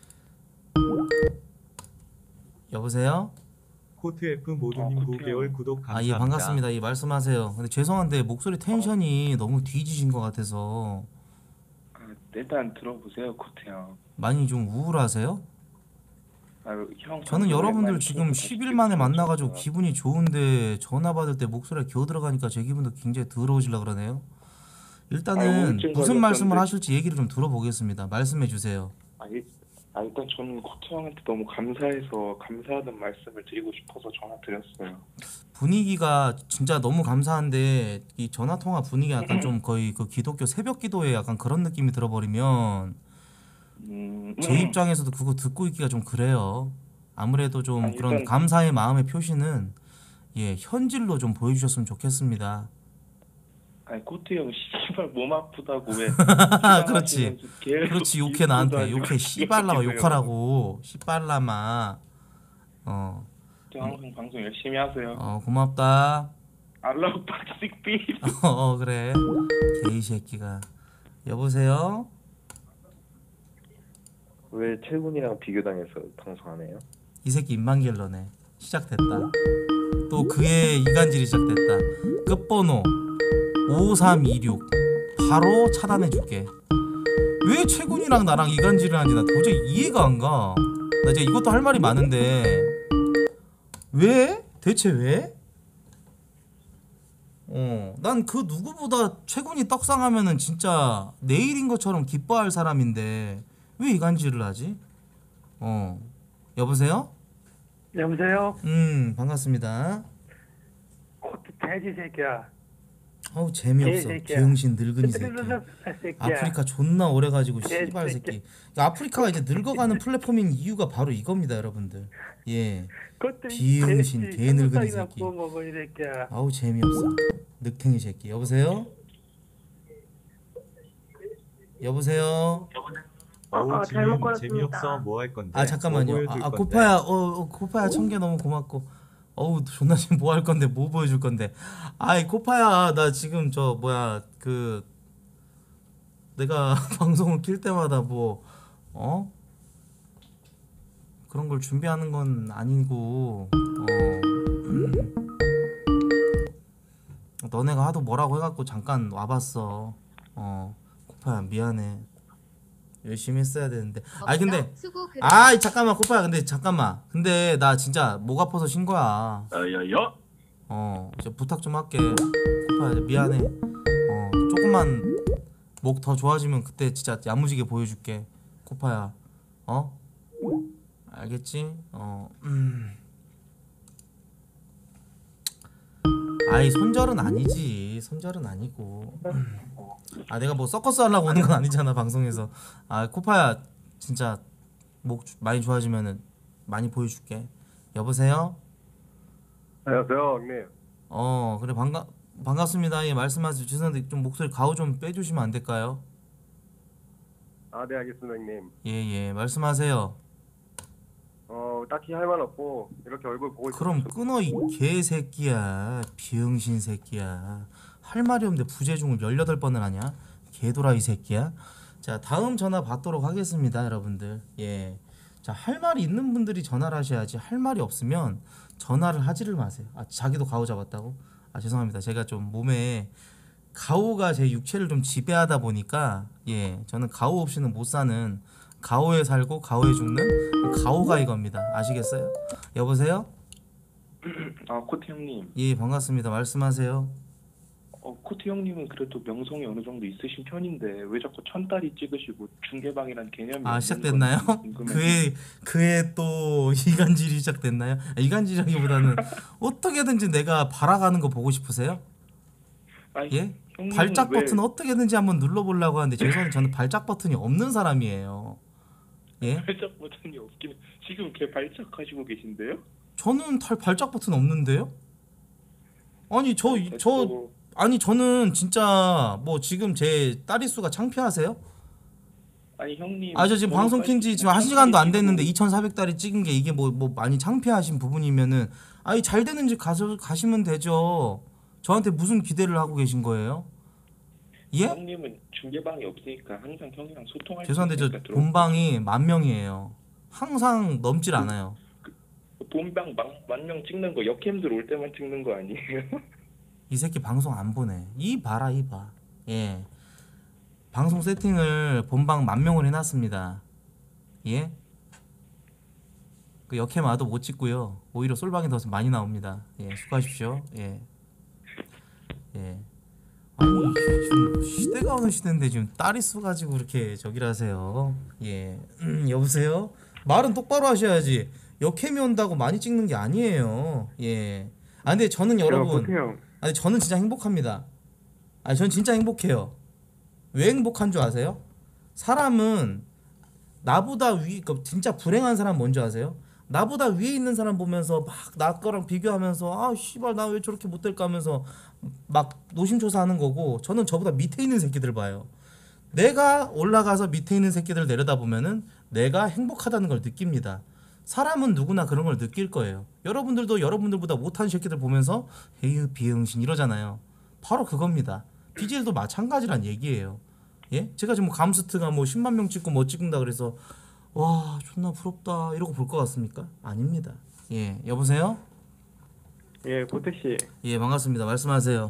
여보세요? 코트F 모두님 9개월 구독 감사합니다. 예, 반갑습니다. 예, 말씀하세요. 근데 죄송한데 목소리 텐션이 너무 뒤지신 것 같아서 일단 들어보세요, 코트 형. 많이 좀 우울하세요? 형 저는 여러분들 지금 10일 만에 만나가지고 기분이 좋은데 전화 받을 때 목소리가 겨우 들어가니까 제 기분도 굉장히 더러워지려고 그러네요. 일단은 무슨 말씀을 하실지 얘기를 좀 들어보겠습니다. 말씀해 주세요. 일단 저는 코트 형한테 너무 감사해서 감사하다는 말씀을 드리고 싶어서 전화 드렸어요. 분위기가 진짜 너무 감사한데 이 전화 통화 분위기가 약간 좀 거의 그 기독교 새벽 기도에 약간 그런 느낌이 들어버리면 제 입장에서도 그거 듣고 있기가 좀 그래요. 아무래도 좀 그런 감사의 마음의 표시는 현질로 좀 보여주셨으면 좋겠습니다. 코트 형 씨발 몸 아프다고 왜? 그렇지 욕해 나한테 욕해 씨발라마 욕하라고 씨발라마. 항상 방송 열심히 하세요. 고맙다. 알라우 박식비. 그래 개이 새끼가. 여보세요? 왜 채군이랑 비교당해서 방송하네요? 이 새끼 인방갤러네. 시작됐다. 또 그의 이간질이 시작됐다. 끝번호 5326 바로 차단해줄게. 왜 채군이랑 나랑 이간질을 하는지 나 도저히 이해가 안 가. 나 이제 이것도 할 말이 많은데 왜? 대체 왜? 난 그 누구보다 채군이 떡상하면은 진짜 내일인 것처럼 기뻐할 사람인데 왜 이간질을 하지? 여보세요? 여보세요? 반갑습니다. 돼지 새끼야. 어우 재미없어. 개새끼야. 비응신 늙은이 새끼. 새끼야. 아프리카 존나 오래 가지고 개새끼야. 씨발 새끼. 그러니까 아프리카가 이제 늙어가는 플랫폼인 이유가 바로 이겁니다, 여러분들. 예. 비응신 개 늙은이 새끼. 먹어 이 새끼야. 아우 재미없어. 늑탱이 새끼. 여보세요? 여보세요? 재미없어. 뭐 할 건데? 아 잠깐만요. 뭐 보여줄 건데? 코파야, 코파야 1000개 너무 고맙고. 어우 존나 지금 뭐 할 건데, 뭐 보여줄 건데. 아이 코파야, 나 지금 저 뭐야 그 내가 방송을 킬 때마다 뭐 그런 걸 준비하는 건 아니고 너네가 하도 뭐라고 해갖고 잠깐 와봤어. 코파야 미안해. 열심히 했어야 되는데. 아니 근데 아이 잠깐만 코파야, 근데 잠깐만. 근데 나 진짜 목 아파서 쉰 거야. 야야야. 진짜 부탁 좀 할게. 코파야 미안해. 조금만 목 더 좋아지면 그때 진짜 야무지게 보여줄게. 코파야. 알겠지? 아이 손절은 아니지. 손절은 아니고. 아 내가 뭐 서커스 하려고 오는 건 아니잖아 방송에서. 아 코파야 진짜 목 많이 좋아지면은 많이 보여줄게. 여보세요? 안녕하세요, 형님. 그래 반갑습니다. 예 말씀하세요. 죄송한데 좀 목소리 가오 좀 빼주시면 안 될까요? 아, 네, 알겠습니다, 형님. 예 말씀하세요. 딱히 할 말 없고 이렇게 얼굴 보고 그럼 끊어 이 개새끼야. 비응신 새끼야. 할 말이 없는데 부재중을 18번을 하냐? 개도라이 새끼야. 자 다음 전화 받도록 하겠습니다, 여러분들. 예. 자 할 말이 있는 분들이 전화를 하셔야지. 할 말이 없으면 전화를 하지를 마세요. 아 자기도 가오 잡았다고? 아 죄송합니다. 제가 좀 몸에 가오가 제 육체를 좀 지배하다 보니까 예 저는 가오 없이는 못 사는, 가오에 살고 가오에 죽는 가오가 이겁니다. 아시겠어요? 여보세요? 아, 코트 형님. 예 반갑습니다. 말씀하세요. 코트 형님은 그래도 명성이 어느 정도 있으신 편인데 왜 자꾸 천다리 찍으시고 중계방이란 개념이 아 없는 시작됐나요? 건지 궁금해요. 그의 또 이간질이 시작됐나요? 이간질이라기보다는 어떻게든지 내가 발아가는 거 보고 싶으세요? 아니, 예? 형님은 발작 왜- 버튼 어떻게든지 한번 눌러보려고 하는데 죄송한데 저는 발작 버튼이 없는 사람이에요. 예? 발작 버튼이 없긴 해. 지금 걔 발작하시고 계신데요? 저는 발작 버튼 없는데요? 아니 저는 진짜 뭐 지금 제 따리수가 창피하세요? 아니 형님. 아 저 지금 방송 킨지 지금 1시간도 안 됐는데 2,400달이 찍은 게 이게 뭐 많이 창피하신 부분이면은 아니 잘 되는 집 가시면 되죠. 저한테 무슨 기대를 하고 계신 거예요? 예? 형님은 중계방이 없으니까 항상 형이랑 소통할 죄송한데 수 저 있으니까 들어오고. 본방이 10,000명이에요. 항상 넘질 않아요. 본방 10,000명 찍는 거 역캠들 올 때만 찍는 거 아니에요? 이 새끼 방송 안 보네. 이 봐라 이 봐. 예. 방송 세팅을 본방 10,000명을 해놨습니다. 예? 그 역캠 와도 못 찍고요. 오히려 솔방이 더 많이 나옵니다. 예, 수고하십시오. 예. 예. 아니 지금 시대가 어느 시대인데 지금 따리수 가지고 이렇게 저기를 하세요. 예. 여보세요? 말은 똑바로 하셔야지. 역캠이 온다고 많이 찍는 게 아니에요. 예. 아 근데 저는 여러분, 아니 저는 진짜 행복합니다. 아니 전 진짜 행복해요. 왜 행복한 줄 아세요? 사람은 나보다 진짜 불행한 사람 뭔지 아세요? 나보다 위에 있는 사람 보면서 막 나 거랑 비교하면서 아 씨발 나 왜 저렇게 못될까 하면서 막 노심초사하는 거고, 저는 저보다 밑에 있는 새끼들 봐요. 내가 올라가서 밑에 있는 새끼들 내려다보면은 내가 행복하다는 걸 느낍니다. 사람은 누구나 그런 걸 느낄 거예요. 여러분들도 여러분들보다 못한 새끼들 보면서 에휴 비응신 이러잖아요. 바로 그겁니다. BJ도 마찬가지란 얘기예요. 예? 제가 지금 감스트가 뭐 10만 명 찍고 뭐 찍는다 그래서 와 존나 부럽다 이러고 볼 것 같습니까? 아닙니다. 예, 여보세요? 예, 고택 씨. 예, 반갑습니다. 말씀하세요.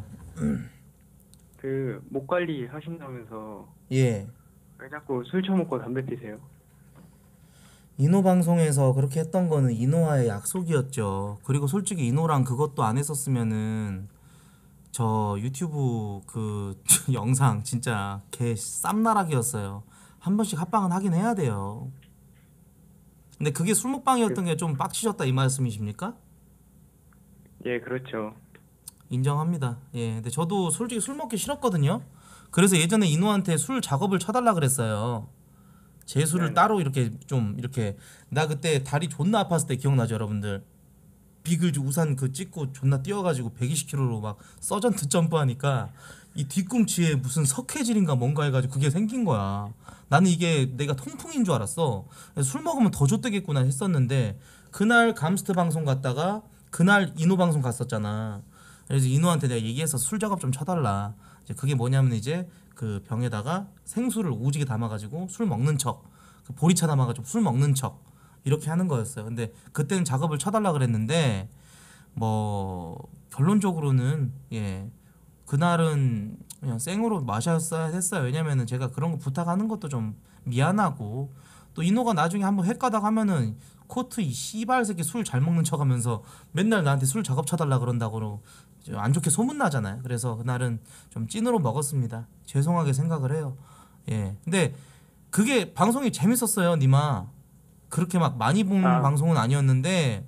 그 목 관리 하신다면서 예. 왜 자꾸 술 처먹고 담배 피세요? 이노 방송에서 그렇게 했던 거는 이노와의 약속이었죠. 그리고 솔직히 이노랑 그것도 안 했었으면은 저 유튜브 그 영상 진짜 개 쌈나락이었어요. 한 번씩 합방은 하긴 해야 돼요. 근데 그게 술 먹방이었던 게 좀 빡치셨다 이 말씀이십니까? 예, 그렇죠. 인정합니다. 예, 근데 저도 솔직히 술 먹기 싫었거든요. 그래서 예전에 인호한테 술 작업을 쳐달라 그랬어요. 제 술을 따로 이렇게 좀 이렇게 나 그때 다리 존나 아팠을 때 기억나죠, 여러분들? 비글 우산 그 찍고 존나 뛰어가지고 120km로 막 서전트 점프하니까 이 뒤꿈치에 무슨 석회질인가 뭔가 해가지고 그게 생긴 거야. 나는 이게 내가 통풍인 줄 알았어. 그래서 술 먹으면 더 좆되겠구나 했었는데 그날 감스트 방송 갔다가 그날 인호 방송 갔었잖아. 그래서 인호한테 내가 얘기해서 술 작업 좀 쳐달라. 이제 그게 뭐냐면 이제 그 병에다가 생수를 오지게 담아가지고 술 먹는 척, 그 보리차 담아가지고 술 먹는 척 이렇게 하는 거였어요. 근데 그때는 작업을 쳐달라 그랬는데 뭐 결론적으로는 예 그날은 그냥 생으로 마셨어야 했어요. 왜냐면은 제가 그런 거 부탁하는 것도 좀 미안하고 또 인호가 나중에 한번 헷가닥 하면은 코트 이 씨발 새끼 술 잘 먹는 척하면서 맨날 나한테 술 작업 쳐달라 그런다고 안 좋게 소문 나잖아요. 그래서 그날은 좀 찐으로 먹었습니다. 죄송하게 생각을 해요. 예. 근데 그게 방송이 재밌었어요, 니마. 그렇게 막 많이 본 방송은 아니었는데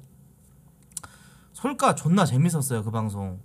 솔까 존나 재밌었어요, 그 방송.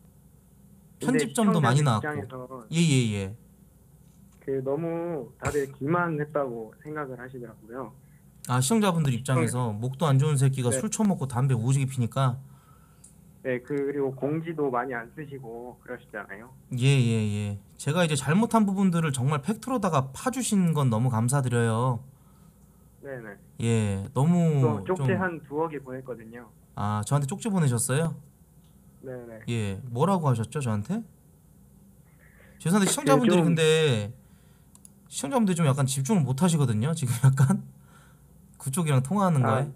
편집점도 많이 나왔고. 예예예. 그 너무 다들 기만했다고 생각을 하시더라고요. 아, 시청자분들 입장에서 목도 안 좋은 새끼가 네. 술 처먹고 담배 오지게 피니까. 네, 그리고 공지도 많이 안 쓰시고 그러시잖아요. 예예예. 제가 이제 잘못한 부분들을 정말 팩트로다가 파주신 건 너무 감사드려요. 네네. 예, 너무 쪽지 좀. 한 2억이 보냈거든요. 아, 저한테 쪽지 보내셨어요? 네네. 예, 뭐라고 하셨죠, 저한테? 죄송한데 시청자분들이 근데 시청자분들이 좀 약간 집중을 못 하시거든요. 지금 약간 그쪽이랑 통화하는 거에.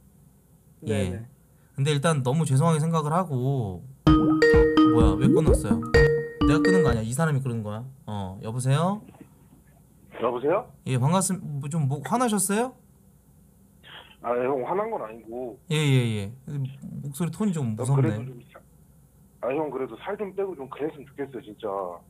예. 네네. 근데 일단 너무 죄송하게 생각을 하고. 뭐야, 왜 끊었어요? 내가 끊은 거 아니야? 이 사람이 끊은 거야. 여보세요? 여보세요? 예, 반갑습니다. 좀 뭐 화나셨어요? 아, 형 화난 건 아니고. 예. 목소리 톤이 좀 그래도 무섭네. 좀, 형 그래도 살 좀 빼고 좀 그랬으면 좋겠어요, 진짜.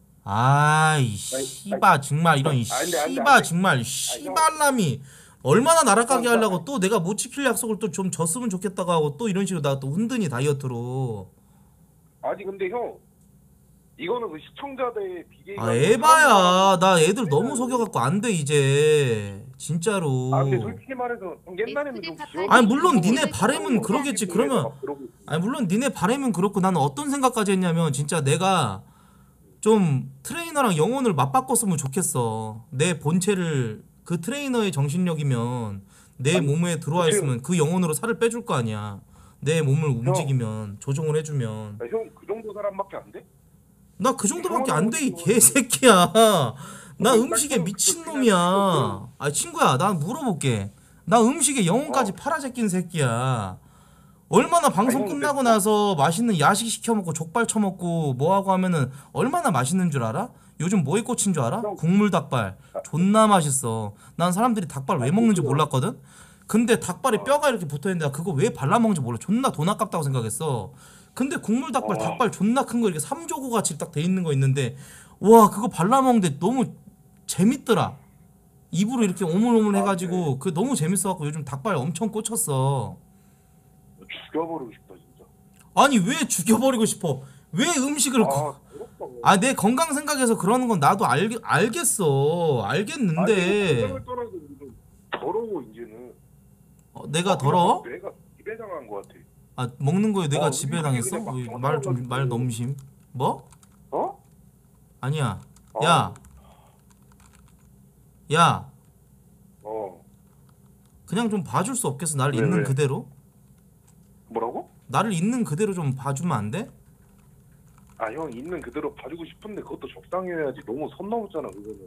아이 씨바 정말 이런 씨바 정말 씨발남이 얼마나 나락가게 하려고 또 내가 못 지킬 약속을 또 좀 졌으면 좋겠다고 하고 또 이런 식으로 나 또 흔드니 다이어트로. 아니 근데 형 이거는 그 시청자들의 비계가. 아 에바야. 나 애들 너무 속여갖고 안 돼 이제 진짜로. 아 근데 솔직히 말해서 형 옛날에는 좀 귀여워. 아니 물론 니네 바램은 그러겠지. 그러면 아니 물론 니네 바램은 그렇고 나는 어떤 생각까지 했냐면 진짜 내가 좀 트레이너랑 영혼을 맞바꿨으면 좋겠어. 내 본체를 그 트레이너의 정신력이면 내 몸에 들어와 있으면 그 영혼으로 살을 빼줄 거 아니야. 내 몸을 움직이면 조종을 해주면. 형 그 정도 사람밖에 안 돼? 나 그 정도밖에 안 돼 이 개새끼야. 나 음식에 미친놈이야. 아 친구야 나 물어볼게. 나 음식에 영혼까지 팔아제낀 새끼야. 얼마나 방송 끝나고 나서 맛있는 야식 시켜먹고 족발 처먹고 뭐하고 하면은 얼마나 맛있는 줄 알아? 요즘 뭐에 꽂힌 줄 알아? 국물 닭발 존나 맛있어. 난 사람들이 닭발 왜 먹는지 몰랐거든? 근데 닭발에 뼈가 이렇게 붙어있는데 그거 왜 발라먹는지 몰라. 존나 돈 아깝다고 생각했어. 근데 국물 닭발 닭발 존나 큰 거 이렇게 3조고 같이 딱 돼 있는 거 있는데 와 그거 발라먹는데 너무 재밌더라. 입으로 이렇게 오물오물 해가지고 그 너무 재밌어갖고 요즘 닭발 엄청 꽂혔어. 죽여버리고 싶다 진짜. 아니 왜 죽여버리고 싶어? 왜 음식을 내 건강 생각해서 그러는 건 나도 알겠어. 알겠는데. 건강을 떠나서 좀 더러워 이제는. 내가 더러워? 뇌가 지배당한 것 같아. 아 먹는 거에 내가 음식이 지배당했어? 그냥 막 말 너무 심. 뭐? 어? 아니야. 야. 그냥 좀 봐줄 수 없겠어? 나를 있는 그대로? 뭐라고? 나를 있는 그대로 좀 봐주면 안 돼? 아 형 있는 그대로 봐주고 싶은데 그것도 적당해야지. 너무 선 넘었잖아 그거는.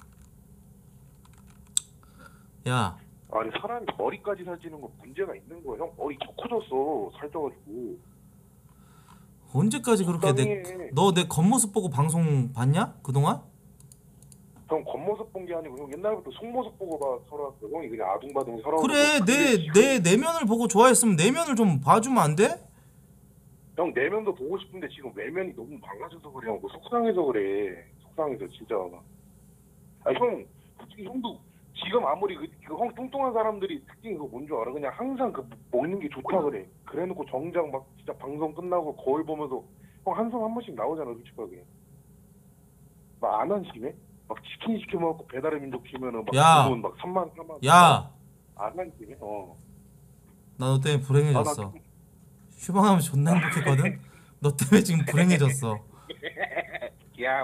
야. 아니 사람이 머리까지 살찌는 거 문제가 있는 거야. 형 머리 더 커졌어 살쪄가지고. 언제까지 그렇게 너 내 겉모습 보고 방송 봤냐? 그동안? 형 겉모습 본 게 아니고 형 옛날부터 속모습 보고 살아왔어. 형이 그냥 아둥바둥 살아왔어. 그래 내 내면을 보고 좋아했으면 내면을 좀 봐주면 안 돼? 형 내면도 보고 싶은데 지금 외면이 너무 망가져서 그래. 형 속상해서 그래. 속상해서 진짜. 아 형 솔직히 형도 지금 아무리 그 뚱뚱한 사람들이 특징이 그거 뭔 줄 알아? 그냥 항상 그 먹는 게 좋다 그래. 그래놓고 정작 막 진짜 방송 끝나고 거울 보면서 형 한숨 한 번씩 나오잖아 솔직하게. 막 안 한심해? 막 치킨 시켜 먹고 배달의 민족 치면은 야. 막 돈 막 3만 4만. 야. 안 한심해? 나 너 때문에 불행해졌어. 휴방하면 존나 행복했거든. 너 때문에 지금 불행해졌어. 야,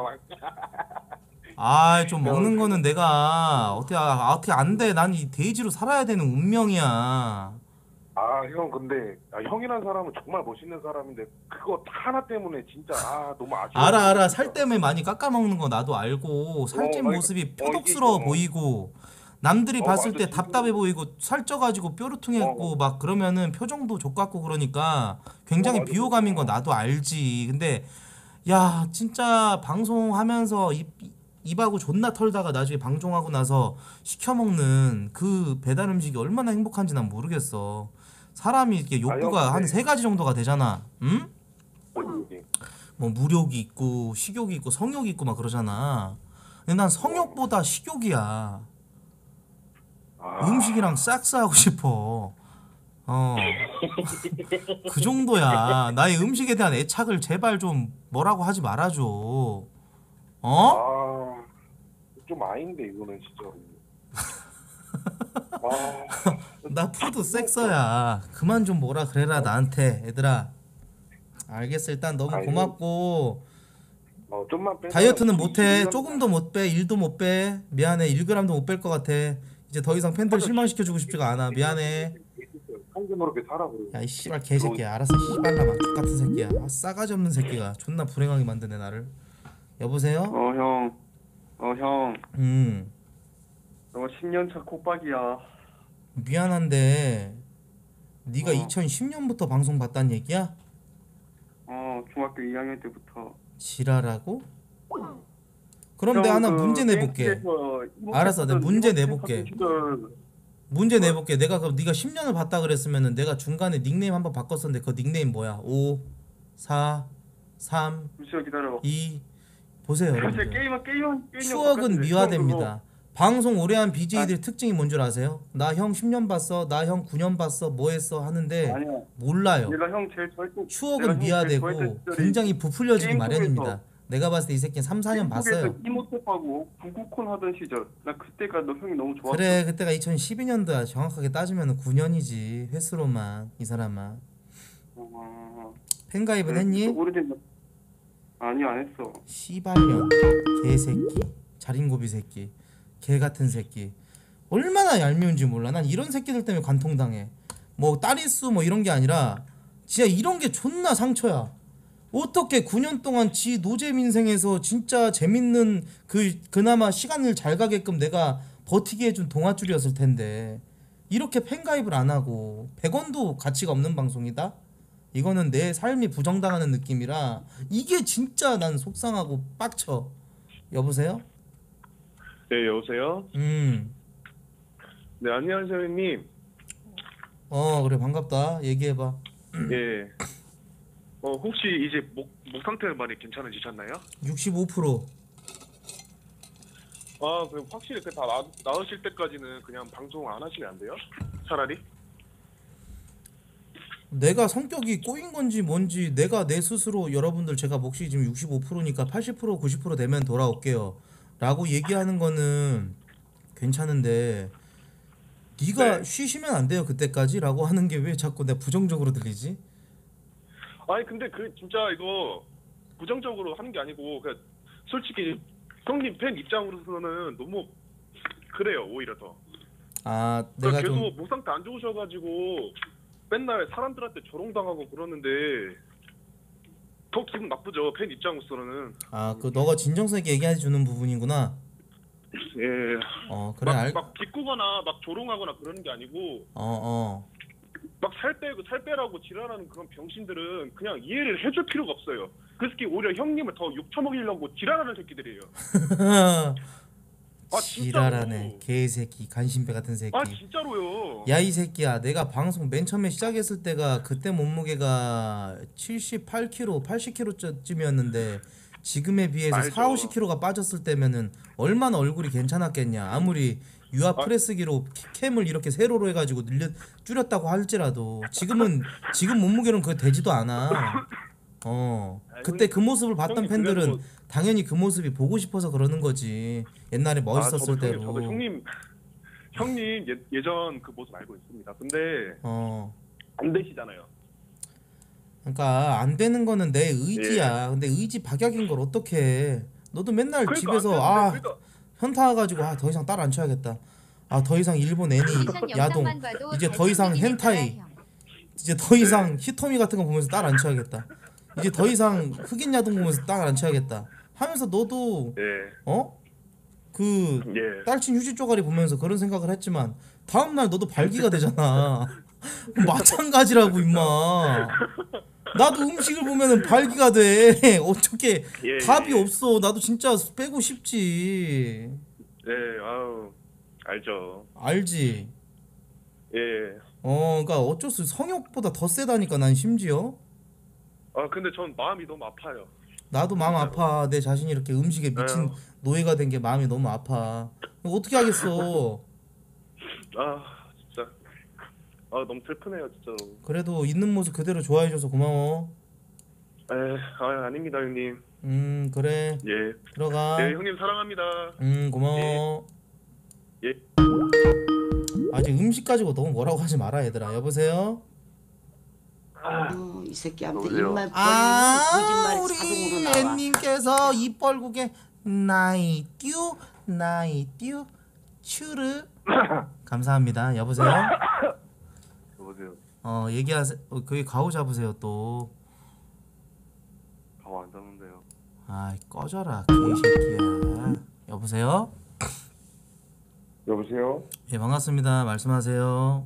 좀 먹는 거는 내가 어떻게 안 돼. 난 이 데이지로 살아야 되는 운명이야. 형 근데 형이란 사람은 정말 멋있는 사람인데 그거 하나 때문에 진짜 너무 아쉬워. 알아. 살 때문에 많이 깎아먹는 거 나도 알고 살찐 맞아. 모습이 표독스러워 보이고 남들이 봤을 맞아, 때 답답해 보이고 살쪄가지고 뾰루퉁했고 막 그러면은 표정도 족같고 그러니까 굉장히 맞아. 비호감인 거 나도 알지. 근데 야 진짜 방송하면서 입하고 존나 털다가 나중에 방송하고 나서 시켜먹는 그 배달 음식이 얼마나 행복한지 난 모르겠어. 사람이 이렇게 욕구가 한 3가지 정도가 되잖아. 응? 뭐 무욕이 있고 식욕이 있고 성욕이 있고 막 그러잖아. 근데 난 성욕보다 식욕이야. 음식이랑 싹스하고 싶어. 그 정도야. 나의 음식에 대한 애착을 제발 좀 뭐라고 하지 말아줘. 좀 아닌데 이거는 진짜. 나 푸드 섹서야. 그만 좀 뭐라 그래라 나한테. 얘들아 알겠어. 일단 너무 고맙고 좀만 빼. 다이어트는 못해. 조금도 못 빼. 1도 못 빼. 미안해. 1g도 못 뺄 것 같아. 이제 더 이상 팬들 실망시켜주고 싶지가 않아. 미안해. 평균으로 살아 그래. 야 이 씨발 개새끼야. 알았어. 씨발라마 X같은 새끼야. 싸가지 없는 새끼가 존나 불행하게 만드네 나를. 여보세요? 형. 너 10년차 콧박이야. 미안한데 네가 2010년부터 방송 봤단 얘기야? 중학교 2학년 때부터. 지랄하고? 그럼 내가 하나 문제 내볼게. 알았어, 내가 문제 내볼게. 문제 내볼게. 내가 네가 10년을 봤다 그랬으면은 내가 중간에 닉네임 한번 바꿨었는데 그 닉네임 뭐야? 5, 4, 3, 기다려. 2 보세요 여러분들. 게임 추억은 미화됩니다. 방송 오래 한 BJ들 특징이 뭔 줄 아세요? 나 형 10년 봤어, 나 형 9년 봤어, 뭐 했어 하는데 아니야. 몰라요. 내가 형 제일 좋아했던 추억은 미화되고 굉장히 부풀려지기 마련입니다. 내가 봤을 때 이 새끼는 3, 4년 봤어요. 이모탭하고 구구콘 하던 시절. 나 그때가 너 형이 너무 좋았어. 그래 그때가 2012년도야. 정확하게 따지면 9년이지 횟수로만. 이 사람아 팬가입은 했니? 오래된. 아니 안 했어. 씨발년 개새끼 자린고비 새끼 개같은 새끼 얼마나 얄미운지 몰라. 난 이런 새끼들 때문에 관통당해. 뭐 딸일수 뭐 이런 게 아니라 진짜 이런 게 존나 상처야. 어떻게 9년 동안 지 노잼 인생에서 진짜 재밌는 그나마 시간을 잘 가게끔 내가 버티게 해준 동아줄이었을 텐데 이렇게 팬가입을 안 하고 100원도 가치가 없는 방송이다? 이거는 내 삶이 부정당하는 느낌이라 이게 진짜 난 속상하고 빡쳐. 여보세요? 네, 여보세요? 네, 안녕하세요, 형님. 그래, 반갑다. 얘기해봐. 예. 혹시 이제 목 상태는 많이 괜찮아지셨나요? 65%. 그럼 확실히 다 나으실 때까지는 그냥 방송 안 하시면 안 돼요? 차라리? 내가 성격이 꼬인 건지 뭔지 내가 내 스스로 여러분들 제가 몫이 지금 65%니까 80% 90% 되면 돌아올게요 라고 얘기하는 거는 괜찮은데 네가 쉬시면 안 돼요 그때까지 라고 하는 게 왜 자꾸 내가 부정적으로 들리지? 아니 근데 진짜 이거 부정적으로 하는 게 아니고 그냥 솔직히 형님 팬 입장으로서는 너무 그래요. 오히려 더 내가 계속 좀 목 상태 안 좋으셔가지고 맨날 사람들한테 조롱당하고 그러는데 더 기분 나쁘죠. 팬 입장으로서는. 너가 진정성 있게 얘기해 주는 부분이구나. 예. 그래 막 비꼬거나 막 조롱하거나 그러는 게 아니고 막 살 빼라고 지랄하는 그런 병신들은 그냥 이해를 해줄 필요가 없어요. 그 새끼 오히려 형님을 더 욕처먹이려고 지랄하는 새끼들이에요. 지랄하네 개새끼 간신배 같은 새끼. 진짜로요. 야 이 새끼야, 내가 방송 맨 처음에 시작했을 때가 그때 몸무게가 78kg 80kg쯤이었는데 지금에 비해서 4, 50kg가 빠졌을 때면은 얼마나 얼굴이 괜찮았겠냐. 아무리 유아 프레스기로 캠을 이렇게 세로로 해가지고 줄였다고 할지라도 지금 몸무게는 그거 되지도 않아. 그때 그 모습을 봤던 형님, 팬들은 그래도- 당연히 그 모습이 보고 싶어서 그러는 거지. 옛날에 멋있었을 때로. 저도 형님 예전 그 모습 알고 있습니다. 근데 안 되시잖아요. 그러니까 안 되는 거는 내 의지야. 근데 의지 박약인 걸 어떻게 해? 너도 맨날 그러니까 집에서 안 되는데, 그러니까. 현타 와가지고 더 이상 딸 안 쳐야겠다. 더 이상 일본 애니 야동 이제 더 이상 헨타이 이제 더 이상 히토미 같은 거 보면서 딸 안 쳐야겠다. 이제 더 이상 흑인 야동 보면서 딸 안 쳐야겠다. 하면서 너도 딸친 휴지 쪼가리 보면서 그런 생각을 했지만 다음날 너도 발기가 되잖아. 마찬가지라고 임마. 나도 음식을 보면은 발기가 돼. 어떻게 답이 없어. 나도 진짜 빼고 싶지. 네, 아우 알죠. 알지. 예. 그러니까 어쩔 수 성욕보다 더 세다니까 난 심지어. 근데 전 마음이 너무 아파요. 나도 마음 아파. 내 자신이 이렇게 음식에 미친 노예가 된 게 마음이 너무 아파. 어떻게 하겠어. 진짜. 너무 슬프네요, 진짜로. 그래도 있는 모습 그대로 좋아해줘서 고마워. 아닙니다, 형님. 그래. 예. 들어가. 네, 형님 사랑합니다. 고마워. 예. 아직 음식 가지고 너무 뭐라고 하지 마라 얘들아. 여보세요? 이 새끼한테 여보세요? 입만 벌리면 거짓말이 자동으로 우리 나와. 앤님께서 입 벌국에 나이듀 추르 감사합니다. 여보세요? 여보세요. 얘기하세요. 거기 가오 잡으세요 또. 가만 안 잡는데요. 꺼져라 개새끼야. 여보세요? 여보세요? 예, 반갑습니다. 말씀하세요.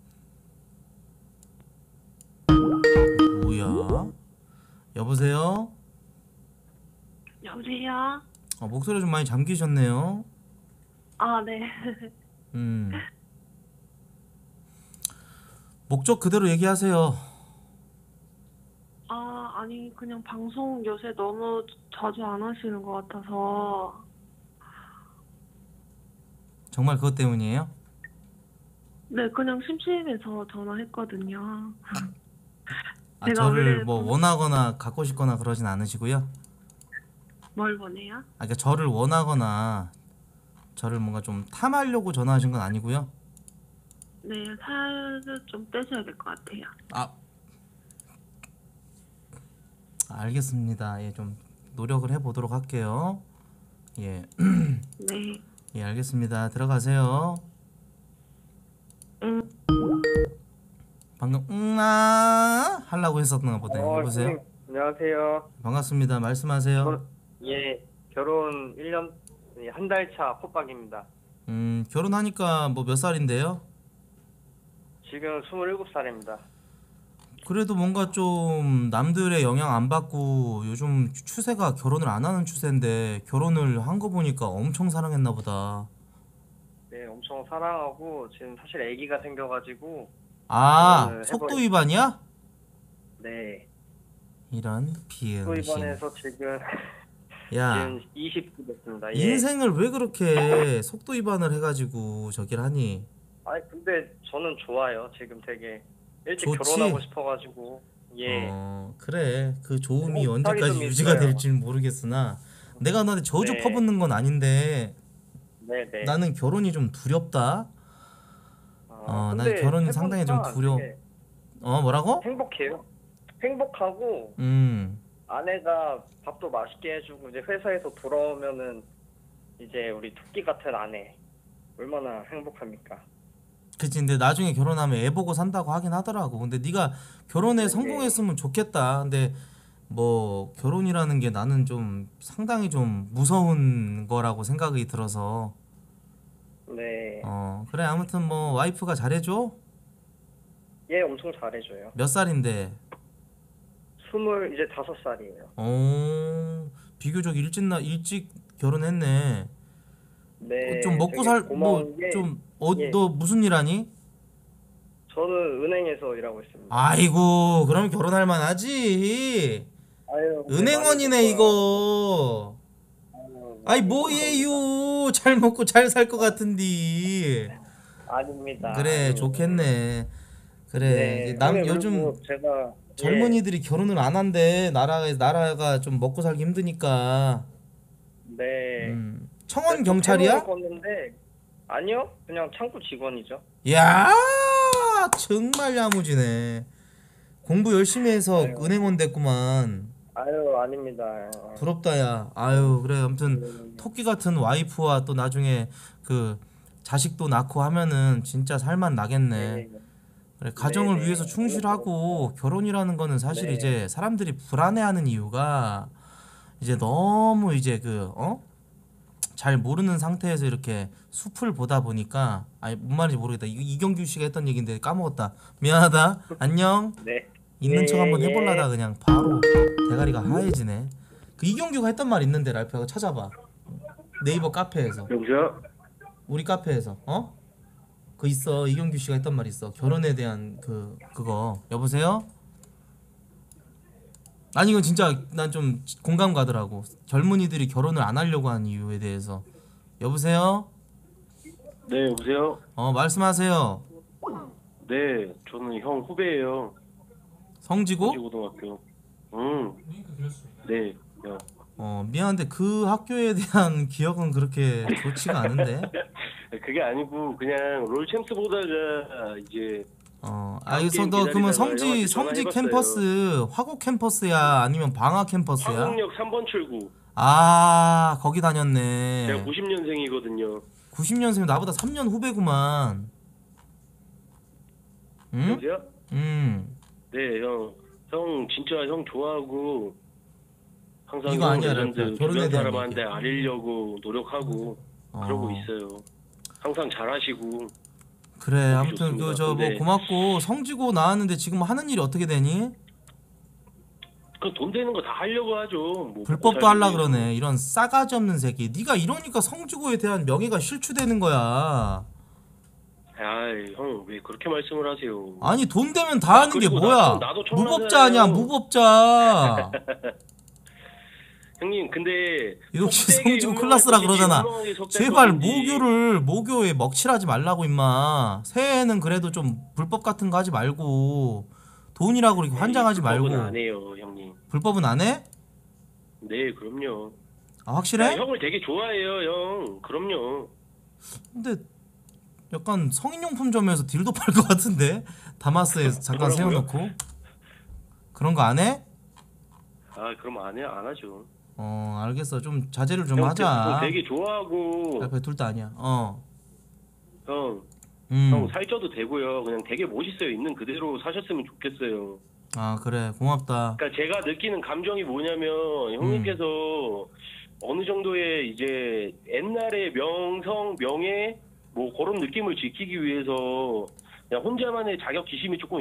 뭐야? 여보세요? 여보세요? 목소리 좀 많이 잠기셨네요. 네. 목적 그대로 얘기하세요. 아니 그냥 방송 요새 너무 자주 안 하시는 것 같아서. 정말 그것 때문이에요? 네, 그냥 심심해서 전화했거든요. 저를 뭐 원하거나 갖고 싶거나 그러진 않으시고요? 뭘 원해요? 그러니까 저를 원하거나 저를 뭔가 좀 탐하려고 전화하신 건 아니고요? 네, 살을 좀 빼셔야 될 것 같아요. 알겠습니다. 예, 좀 노력을 해보도록 할게요. 예. 네. 예, 알겠습니다. 들어가세요. 방금 하려고 했었나 보네. 여보세요? 선생님, 안녕하세요. 반갑습니다. 말씀하세요. 예, 결혼 1년 한 달 차 호박입니다. 결혼하니까 뭐 몇 살인데요? 지금 27살입니다. 그래도 뭔가 좀 남들의 영향 안 받고 요즘 추세가 결혼을 안 하는 추세인데 결혼을 한 거 보니까 엄청 사랑했나 보다. 네, 엄청 사랑하고 지금 사실 아기가 생겨가지고. 속도 위반이야? 네. 이런 속도 비응신. 위반해서 지금 야, 지금 20기 됐습니다. 인생을 왜 그렇게 속도 위반을 해가지고 저기를 하니? 근데 저는 좋아요. 지금 되게 일찍 좋지? 결혼하고 싶어가지고. 예. 그래. 그 좋음이 좀 언제까지 유지가 있어요. 될지는 모르겠으나 내가 너한테 저주 네. 퍼붓는 건 아닌데 네네. 나는 결혼이 좀 두렵다. 난 근데 결혼이 상당히 좀 해보니까 두려워. 되게 뭐라고? 행복해요. 행복하고 아내가 밥도 맛있게 해주고 이제 회사에서 돌아오면은 이제 우리 토끼 같은 아내 얼마나 행복합니까? 그치. 근데 나중에 결혼하면 애 보고 산다고 하긴 하더라고. 근데 네가 결혼에 성공했으면 좋겠다. 근데 뭐 결혼이라는 게 나는 좀 상당히 좀 무서운 거라고 생각이 들어서. 네. 그래. 아무튼 뭐 와이프가 잘해줘? 예, 엄청 잘해줘요. 몇 살인데? 이제 5살이에요. 비교적 일찍 결혼했네. 네. 좀 먹고 되게 살 고마운 게, 예. 너 무슨 일 하니? 저는 은행에서 일하고 있습니다. 아이고, 그럼 결혼할 만하지. 은행원이네 이거. 뭐예요? 잘 먹고 잘 살 것 같은데. 아닙니다. 그래, 좋겠네. 그래. 네, 형님, 요즘 그리고 제가 젊은이들이 결혼을 안 한대. 나라가 좀 먹고 살기 힘드니까. 네. 청원 경찰이야? 건데 아니요, 그냥 창구 직원이죠. 야, 정말 야무지네. 공부 열심히 해서 은행원 됐구만. 아유, 아닙니다. 부럽다 야. 아유, 그래. 아무튼 토끼 같은 와이프와 또 나중에 그 자식도 낳고 하면은 진짜 살만 나겠네. 그래, 가정을 위해서 충실하고 결혼이라는 거는 사실 이제 사람들이 불안해하는 이유가 이제 너무 이제 잘 모르는 상태에서 이렇게 숲을 보다 보니까 뭔 말인지 모르겠다. 이경규 씨가 했던 얘기인데 까먹었다. 미안하다. 안녕. 네. 있는 척 한번 해볼라다 그냥 바로 대가리가 하얘지네. 그 이경규가 했던 말 있는데 랄프가 찾아봐. 네이버 카페에서. 여보세요? 우리 카페에서 그 있어. 이경규 씨가 했던 말 있어. 결혼에 대한 그거. 여보세요? 아니 이건 진짜 난 좀 공감 가더라고. 젊은이들이 결혼을 안 하려고 하는 이유에 대해서. 여보세요? 네, 여보세요? 말씀하세요. 네, 저는 형 후배예요. 성지고? 성지고등학교. 네, 형. 미안한데 그 학교에 대한 기억은 그렇게 좋지가 않은데. 그게 아니고 그냥 롤 챔스 보다가 이제 그래서 너 그러면 성지 캠퍼스 화곡 캠퍼스야 아니면 방화 캠퍼스야? 화곡역 3번 출구. 아, 거기 다녔네. 제가 90년생이거든요. 90년생이면 나보다 3년 후배구만. 응? 여보세요? 네, 형. 형 진짜 형 좋아하고 항상 이거 아니야, 레전드 결혼에 주변 대한 사람한테 알리려고 노력하고 그러고 있어요. 항상 잘하시고. 그래, 아무튼 네. 고맙고. 성지고 나왔는데 지금 하는 일이 어떻게 되니? 그 돈 되는 거 다 하려고 하죠. 뭐 불법도 하려 그러네. 이런 싸가지 없는 새끼. 네가 이러니까 성지고에 대한 명예가 실추되는 거야. 아이, 형 왜 그렇게 말씀을 하세요? 아니 돈 되면 다 하는 게 그리고 뭐야? 나도 무법자 아니야, 무법자. 형님, 근데 역시 성지고 클라스라 그러잖아. 제발 모교에 먹칠하지 말라고 임마. 새해에는 그래도 좀 불법 같은 거 하지 말고 돈이라고 그렇게 환장하지 말고. 불법은 안 해요, 형님. 불법은 안 해? 네, 그럼요. 아, 확실해? 나 형을 되게 좋아해요, 형. 그럼요. 근데 약간 성인용품점에서 딜도 팔 것 같은데? 다마스에 잠깐 뭐라고요? 세워놓고. 그런 거 안 해? 아, 그럼 안 하죠. 알겠어. 좀 자제를 좀 형, 하자. 되게 좋아하고. 앞에 둘 다 아니야. 형 살쪄도 되고요. 그냥 되게 멋있어요. 있는 그대로 사셨으면 좋겠어요. 아, 그래. 고맙다. 그러니까 제가 느끼는 감정이 뭐냐면 형님께서 어느 정도의 이제 옛날의 명성, 명예 뭐 그런 느낌을 지키기 위해서 그냥 혼자만의 자격 지심이 조금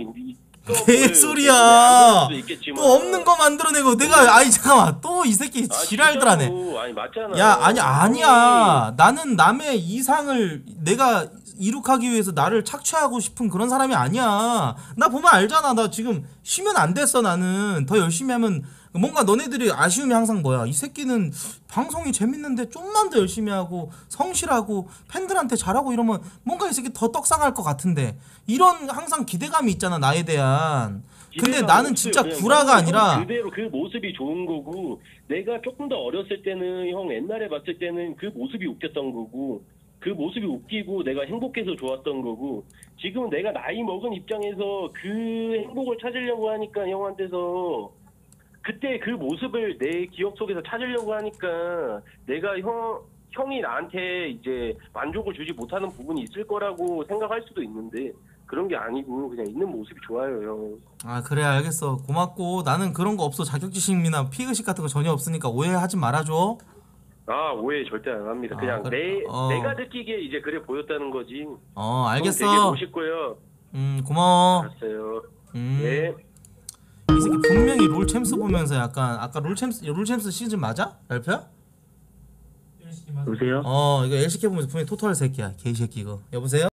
개소리야. 또 없는 거 만들어내고 내가 잠깐만 또 이 새끼 지랄들 하네. 아니 맞잖아. 야, 아니야. 나는 남의 이상을 내가 이룩하기 위해서 나를 착취하고 싶은 그런 사람이 아니야. 나 보면 알잖아. 나 지금 쉬면 안 됐어. 나는 더 열심히 하면 뭔가 너네들이 아쉬움이 항상 뭐야? 이 새끼는 방송이 재밌는데 좀만 더 열심히 하고 성실하고 팬들한테 잘하고 이러면 뭔가 이 새끼 더 떡상할 것 같은데 이런 항상 기대감이 있잖아 나에 대한. 근데 나는 진짜 구라가 아니라 그대로 그 모습이 좋은 거고 내가 조금 더 어렸을 때는 형 옛날에 봤을 때는 그 모습이 웃겼던 거고 그 모습이 웃기고 내가 행복해서 좋았던 거고 지금은 내가 나이 먹은 입장에서 그 행복을 찾으려고 하니까 형한테서 그때 그 모습을 내 기억 속에서 찾으려고 하니까 내가 형이 나한테 이제 만족을 주지 못하는 부분이 있을 거라고 생각할 수도 있는데 그런 게 아니고 그냥 있는 모습이 좋아요, 형. 아, 그래, 알겠어. 고맙고. 나는 그런 거 없어. 자격지심이나 피의식 같은 거 전혀 없으니까 오해하지 말아줘. 아, 오해 절대 안 합니다. 그냥 그래. 내가 느끼기에 이제 그래 보였다는 거지. 알겠어. 되게 멋있고요. 고마워. 알았어요. 네. 이 새끼 분명히 롤 챔스 보면서 약간 아까 롤 챔스 시즌 맞아? 랄프야? 여보세요? 이거 LCK 보면서 분명히 토토할 새끼야. 개새끼 이거. 여보세요?